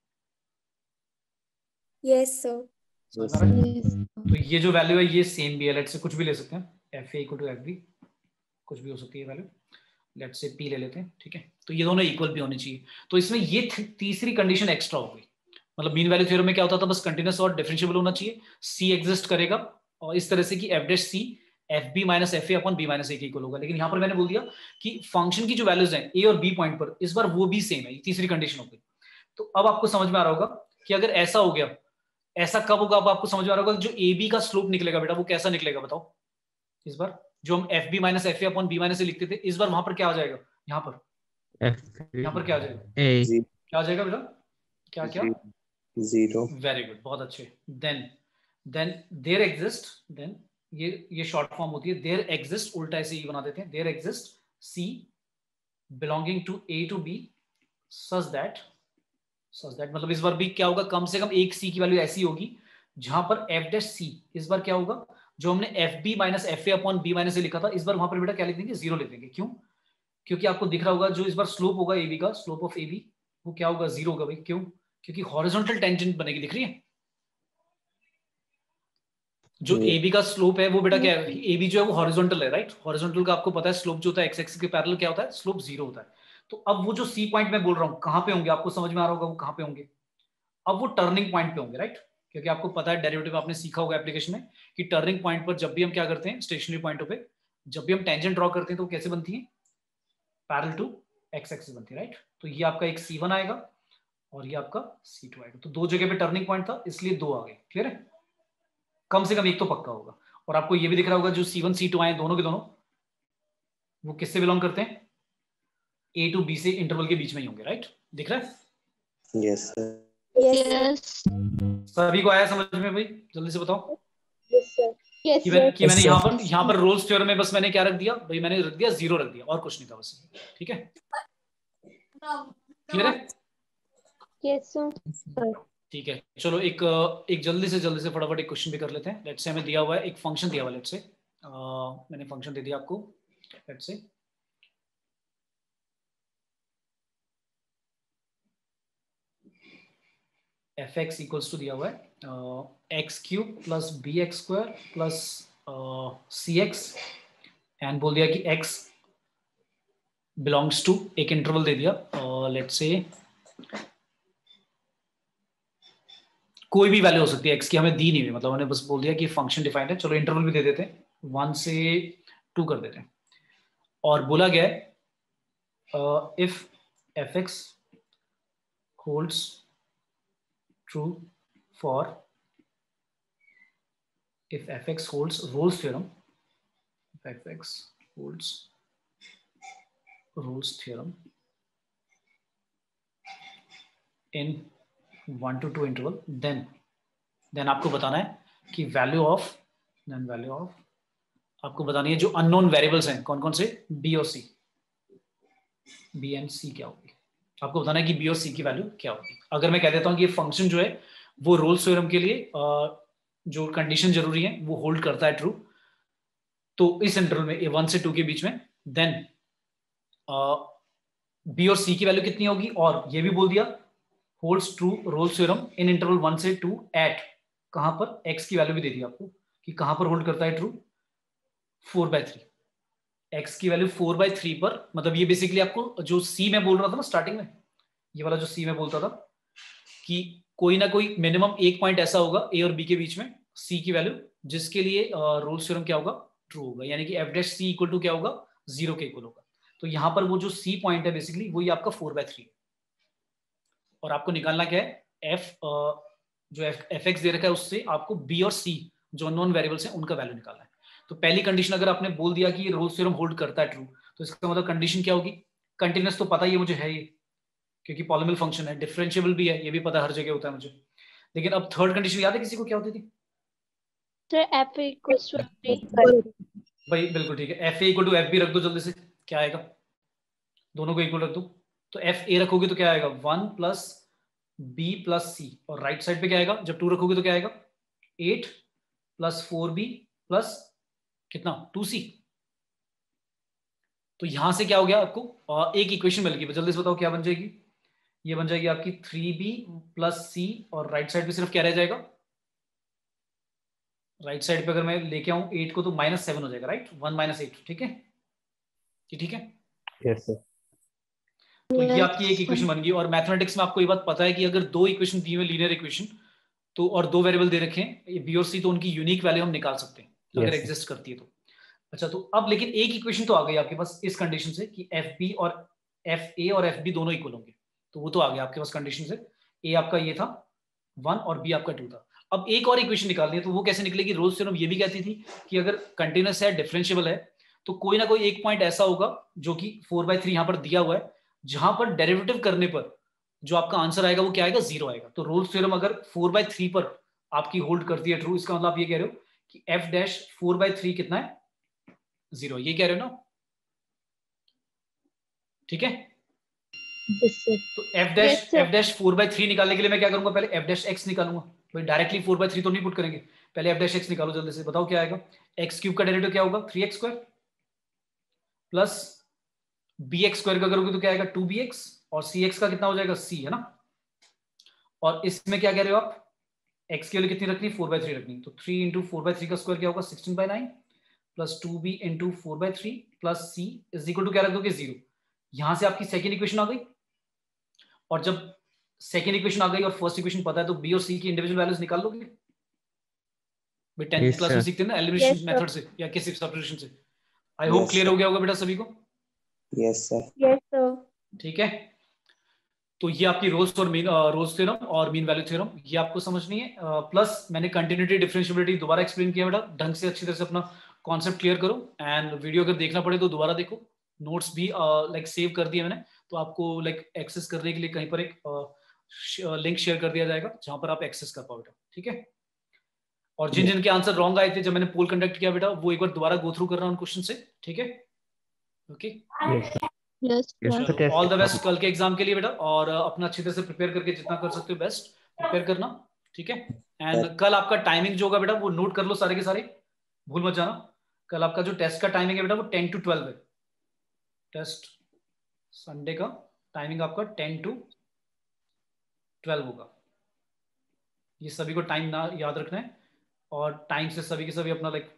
S9: Yes, sir.
S3: Yes.
S2: तो ये जो वैल्यू है ये सेम भी है। लेट्स से कुछ भी ले सकते हैं, f a equal to f b, कुछ भी हो सकती है वैल्यू। लेट्स से पी ले लेते हैं, ठीक है। तो ये दोनों इक्वल भी होने चाहिए। तो इसमें ये तीसरी कंडीशन एक्स्ट्रा हो गई। मतलब मीन वैल्यू थ्योरम में क्या होता था? बस कंटिन्यूस और डिफरेंशिएबल होना चाहिए, सी एग्जिस्ट करेगा, और इस तरह से कि f dash c f b minus f a upon b minus a के इक्वल होगा। लेकिन यहाँ पर मैंने बोल दिया कि फंक्शन की जो वैल्यूज हैं ए और बी पॉइंट पर, इस बार वो भी सेम है। तीसरी कंडीशन हो गई। तो अब आपको समझ में आ रहा होगा कि अगर ऐसा हो गया, ऐसा कब होगा? अब आपको समझ में आ रहा होगा जो ए बी का स्लोप निकलेगा बेटा वो कैसा निकलेगा बताओ? इस बार जो हम f b minus f a upon b minus a लिखते थे, इस बार वहां पर क्या आ जाएगा? यहाँ पर यहाँ पर क्या आ जाएगा?
S5: ए
S2: क्या आ जाएगा बेटा? क्या क्या?
S3: जीरो।
S2: वेरी गुड, बहुत अच्छे। Then then there exist, then ये ये शॉर्ट फॉर्म होती है देयर एग्जिस्ट, उल्टा ऐसे ही बना देते हैं, there exist c belonging to a to b such that such that मतलब इस बार भी क्या होगा? कम से कम एक सी की वैल्यू ऐसी होगी जहां पर एफ डैश सी, इस बार क्या होगा? जो हमने f b minus f a upon b minus a लिखा था, इस बार वहां पर बेटा क्या लिख देंगे? जीरो लिख देंगे। क्यों? क्योंकि आपको दिख रहा होगा जो इस बार स्लोप होगा ए बी का, स्लोप ऑफ ए बी वो क्या होगा? जीरो होगा भाई। क्यों? क्योंकि हॉरिजॉन्टल टेंजेंट बनेगी, दिख रही है? जो ए बी का स्लोप है वो बेटा क्या है? ए बी जो है वो हॉरिजॉन्टल है, राइट? हॉरिजॉन्टल का आपको पता है स्लोप जो होता है एक्स एक्सिस के पैरेलल क्या होता है? स्लोप जीरो होता है। तो अब वो जो सी पॉइंट मैं बोल रहा हूँ कहां पे होंगे? आपको समझ में आ रहा होगा वो कहां पे होंगे? अब वो टर्निंग पॉइंट पे होंगे, राइट? क्योंकि आपको पता है डेरिवेटिव आपने सीखा होगा एप्लीकेशन में कि टर्निंग पॉइंट पर जब भी हम क्या करते हैं, स्टेशनरी पॉइंटों पे जब भी हम टेंजेंट ड्रॉ करते हैं तो कैसे बनती है? पैरेलल टू एक्स एक्सिस बनती है, राइट? तो ये आपका एक सी वन आएगा और ये आपका सी टू आएगा। तो दो जगह पे टर्निंग पॉइंट था इसलिए दो आ गए। क्लियर है? कम से कम एक तो पक्का होगा। और आपको ये भी दिख रहा होगा जो सी वन सी टू आए दोनों के दोनों वो किससे बिलोंग करते हैं? ए टू बी से इंटरवल के बीच में ही होंगे, राइट? दिख रहा है?
S3: Yes sir.
S9: यस
S2: सभी को आया समझ में भाई? जल्दी से बताओ।
S8: Yes sir.
S9: यस
S2: कि मैंने, कि मैंने
S3: Yes,
S2: यहाँ पर यहाँ पर रोल्स थ्योरम में बस मैंने क्या रख दिया भाई? मैंने रख दिया जीरो रख दिया और कुछ नहीं था बस। ठीक है? क्लियर है?
S9: Yes sir.
S2: ठीक है, चलो एक एक जल्दी से जल्दी से फटाफट एक क्वेश्चन भी कर लेते हैं। लेट्स से हमें दिया हुआ है एक फंक्शन दिया हुआ है, लेट्स से मैंने फंक्शन दे दिया आपको, let's say F x equals to दिया हुआ है x cube plus b x square plus c x and बोल दिया कि एक्स बिलोंग्स टू एक इंटरवल दे दिया, लेट्स से कोई भी वैल्यू हो सकती है एक्स की, हमें दी नहीं हुई, मतलब हमने बस बोल दिया कि फंक्शन डिफाइंड है। चलो इंटरवल भी दे देते हैं, वन से टू कर देते हैं। और बोला गया है if f x holds true for if fx holds Rolle's theorem, if fx holds Rolle's theorem in one to two interval, then then आपको बताना है कि value of then value of आपको बतानी है जो अननोन वेरिएबल्स हैं कौन कौन से, b और c, b एंड c क्या होगी। आपको बताना है कि b और c की वैल्यू क्या होगी। अगर मैं कह देता हूं कि ये फंक्शन जो है वो रोल्स थ्योरम के लिए जो कंडीशन जरूरी है वो होल्ड करता है ट्रू, तो इस इंटरवल में वन से टू के बीच में देन बी और सी की वैल्यू कितनी होगी, और ये भी बोल दिया holds true Rolle's theorem in interval one से टू एट कहां पर, एक्स की वैल्यू भी दे दी आपको कि कहां पर होल्ड करता है true, four by three, x की वैल्यू फोर बाय थ्री पर। मतलब ये बेसिकली आपको जो सी में बोल रहा था ना स्टार्टिंग में, ये वाला जो सी में बोलता था कि कोई ना कोई मिनिमम एक पॉइंट ऐसा होगा ए और बी के बीच में सी की वैल्यू जिसके लिए रोल्स थ्योरम क्या होगा, ट्रू होगा, यानी कि f dash c equal to क्या होगा, जीरो के इक्वल होगा। तो यहां पर वो जो सी पॉइंट है बेसिकली वही आपका फोर बाय थ्री, और आपको निकालना क्या है, एफ जो एफ एक्स दे रखा है उससे आपको बी और सी जो नॉन वेरिएबल्स हैं उनका वैल्यू निकालना है। तो पहली कंडीशन अगर आपने बोल दिया कि रोल्स थ्योरम होल्ड करता है ट्रू, तो इसका मतलब कंडीशन क्या होगी, कंटिन्यूअस तो पता ही है मुझे है ये क्योंकि पॉलिनोमियल फंक्शन है, डिफरेंशिएबल भी है ये भी पता हर जगह होता है मुझे। लेकिन अब थर्ड कंडीशन याद है किसी को क्या होती थी
S9: सर, f इक्वल्स टू
S2: भाई? बिल्कुल ठीक है, f a equal to f b रख दो जल्दी से, क्या आएगा, दोनों को इक्वल रख दो। तो एफ ए रखोगे तो क्या आएगा, one plus b plus c, और राइट साइड पे क्या आएगा जब टू रखोगे तो क्या आएगा, eight plus four b plus कितना, टू सी। तो यहां से क्या हो गया आपको एक इक्वेशन मिल गई, जल्दी से बताओ क्या बन जाएगी, ये बन जाएगी आपकी थ्री बी प्लस सी, और राइट साइड पे सिर्फ क्या रह जाएगा, राइट साइड पे अगर मैं लेके आऊं एट को तो माइनस सेवन हो जाएगा, राइट, वन माइनस एट, ठीक है, ठीक है।
S3: Yes sir.
S2: तो ये आपकी एक इक्वेशन बन गई। और मैथमेटिक्स में आपको ये बात पता है कि अगर दो इक्वेशन दी हुई लीनियर इक्वेशन तो और दो वेरिएबल दे रखे हैं बी और सी, तो उनकी यूनिक वैल्यू हम निकाल सकते हैं अगर एग्जिस्ट करती है तो। अच्छा, तो अब लेकिन एक इक्वेशन तो आ गई आपके पास इस कंडीशन से कि एफ बी और एफ ए और एफ बी दोनों इक्वल होंगे, तो वो तो आ गया आपके पास कंडीशन से। ए आपका ये था वन और बी आपका टू था। अब एक और इक्वेशन निकालनी है, तो वो कैसे निकलेगी? रोल्स थ्योरम ये भी कहती थी कि अगर कंटिन्यूअस है, डिफरेंशिएबल है, तो कोई ना कोई एक पॉइंट ऐसा होगा जो कि फोर बाय थ्री यहाँ पर दिया हुआ है, जहां पर डेरिवेटिव करने पर जो आपका आंसर आएगा वो क्या आएगा? जीरो आएगा। तो रोल्स थ्योरम अगर फोर बाय थ्री पर आपकी होल्ड करती है ट्रू, इसका मतलब आप ये कह रहे हो कि f dash four by three कितना है? जीरो। ये कह रहे हो ना? ठीक है।
S8: Yes, sir.
S2: तो f dash
S9: Yes, sir.
S2: F dash four by three निकालने के लिए मैं क्या करूंगा? पहले एफ डैश एक्स निकालूंगा। भाई डायरेक्टली फोर बाय थ्री तो नहीं पुट करेंगे, पहले एफ डैश एक्स निकालो जल्दी से। बताओ क्या आएगा? एक्स क्यूब का डेरिवेटिव क्या होगा? Three x square plus b x square का करोगे तो क्या आएगा? टू बी एक्स, और सी एक्स का कितना हो जाएगा? सी, है ना। और इसमें क्या कह रहे हो आप? एक्स के लिए कितनी रखनी? फोर बाय थ्री रखनी। तो three into four by three का स्क्वायर क्या होगा? Sixteen by nine plus two b into four by three plus c is equal to क्या रख दोगे? जीरो। यहां से आपकी सेकेंड इक्वेशन आ गई, और जब सेकेंड इक्वेशन आ गई और फर्स्ट इक्वेशन पता है तो बी और सी की इंडिविजुअल वैल्यूज निकाल लोगे। भाई टेंथ
S5: Yes,
S2: क्लास में
S5: sir.
S2: सीखते हैं ना
S9: Yes,
S2: एलिमिनेशन
S9: sir.
S2: मेथड से या किसी सब्स्टिट्यूशन से। I hope
S3: Yes,
S2: clear
S3: sir.
S2: हो गया होगा बेटा सभी को।
S3: Yes, sir.
S9: Yes, sir.
S2: ठीक है, तो ये आपकी रोल्स और मीन रोल्स थ्योरम और मीन वैल्यू थ्योरम ये आपको समझनी है। प्लस मैंने कंटिन्यूटी डिफरेंशिएबिलिटी दोबारा एक्सप्लेन किया बेटा, ढंग से अच्छी तरह से अपना कॉन्सेप्ट क्लियर करो। एंड वीडियो अगर देखना पड़े तो दोबारा देखो, नोट्स भी लाइक uh, सेव कर दिए मैंने, तो आपको लाइक like, एक्सेस करने के लिए कहीं पर एक लिंक uh, शेयर कर दिया जाएगा जहां पर आप एक्सेस कर पाओ बेटा। ठीक है, और जिन जिन के आंसर रॉन्ग आए थे जब मैंने पोल कंडक्ट किया बेटा, वो एक बार दोबारा गो थ्रू कर रहा हूं क्वेश्चन से। ठीक है, okay.
S5: Yes, sir.
S9: Yes,
S5: Yes,
S9: sir.
S5: sir. Test.
S2: All the best कल के एग्जाम के लिए बेटा, और uh, अपना अच्छी तरह से प्रिपेयर करके जितना कर सकते हो बेस्ट प्रिपेयर करना। ठीक है, एंड कल आपका टाइमिंग जो होगा बेटा वो नोट कर लो सारे के सारे, भूल मत जाना। कल आपका जो टेस्ट का टाइमिंग है बेटा वो टेन टू ट्वेल्व है। टेस्ट संडे का टाइमिंग आपका टेन टू ट्वेल्व होगा, ये सभी को टाइम ना याद रखना है, और टाइम से सभी के सभी अपना लाइक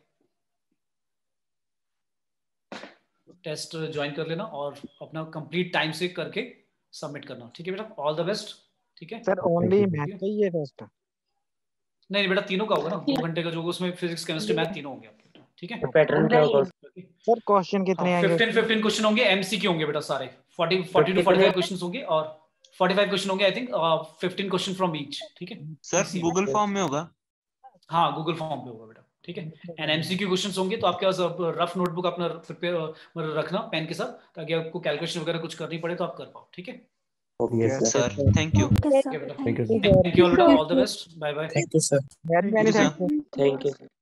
S2: टेस्ट ज्वाइन कर लेना और अपना कंप्लीट टाइम से करके सबमिट करना। ठीक है बेटा, ऑल द बेस्ट। ठीक है
S6: सर ओनली मैथ का ही है टेस्ट?
S2: नहीं नहीं बेटा, तीनों का होगा ना, दो घंटे का जो होगा उसमें फिजिक्स केमिस्ट्री मैथ तीनों होंगे आपके बेटा। ठीक है,
S1: पैटर्न क्या होगा?
S6: सर क्वेश्चन कितने आएंगे?
S2: फिफ्टीन फिफ्टीन क्वेश्चन होंगे, एमसीक्यू होंगे बेटा सारे, forty forty to forty five question होंगे, और फोर्टी फाइव क्वेश्चन होंगे I think, fifteen question from each. ठीक है
S11: सर गूगल फॉर्म में होगा?
S2: हाँ गूगल फॉर्म पे होगा बेटा। ठीक है, एंड एमसीक्यू क्वेश्चंस होंगे, तो आपके पास रफ नोटबुक अपना प्रिपेयर रखना पेन के साथ, ताकि आपको कैलकुलेशन वगैरह कुछ करनी पड़े तो आप कर पाओ। ठीक है,
S3: Okay,
S5: Yes,
S3: sir.
S11: Sir thank you.
S9: Okay,
S2: ठीक
S9: sir.
S2: है बेटा,
S5: Thank you, sir.
S2: Thank you all बेटा, all the best, bye bye.
S3: Thank you, sir.
S6: Very many thanks.
S1: Thank you.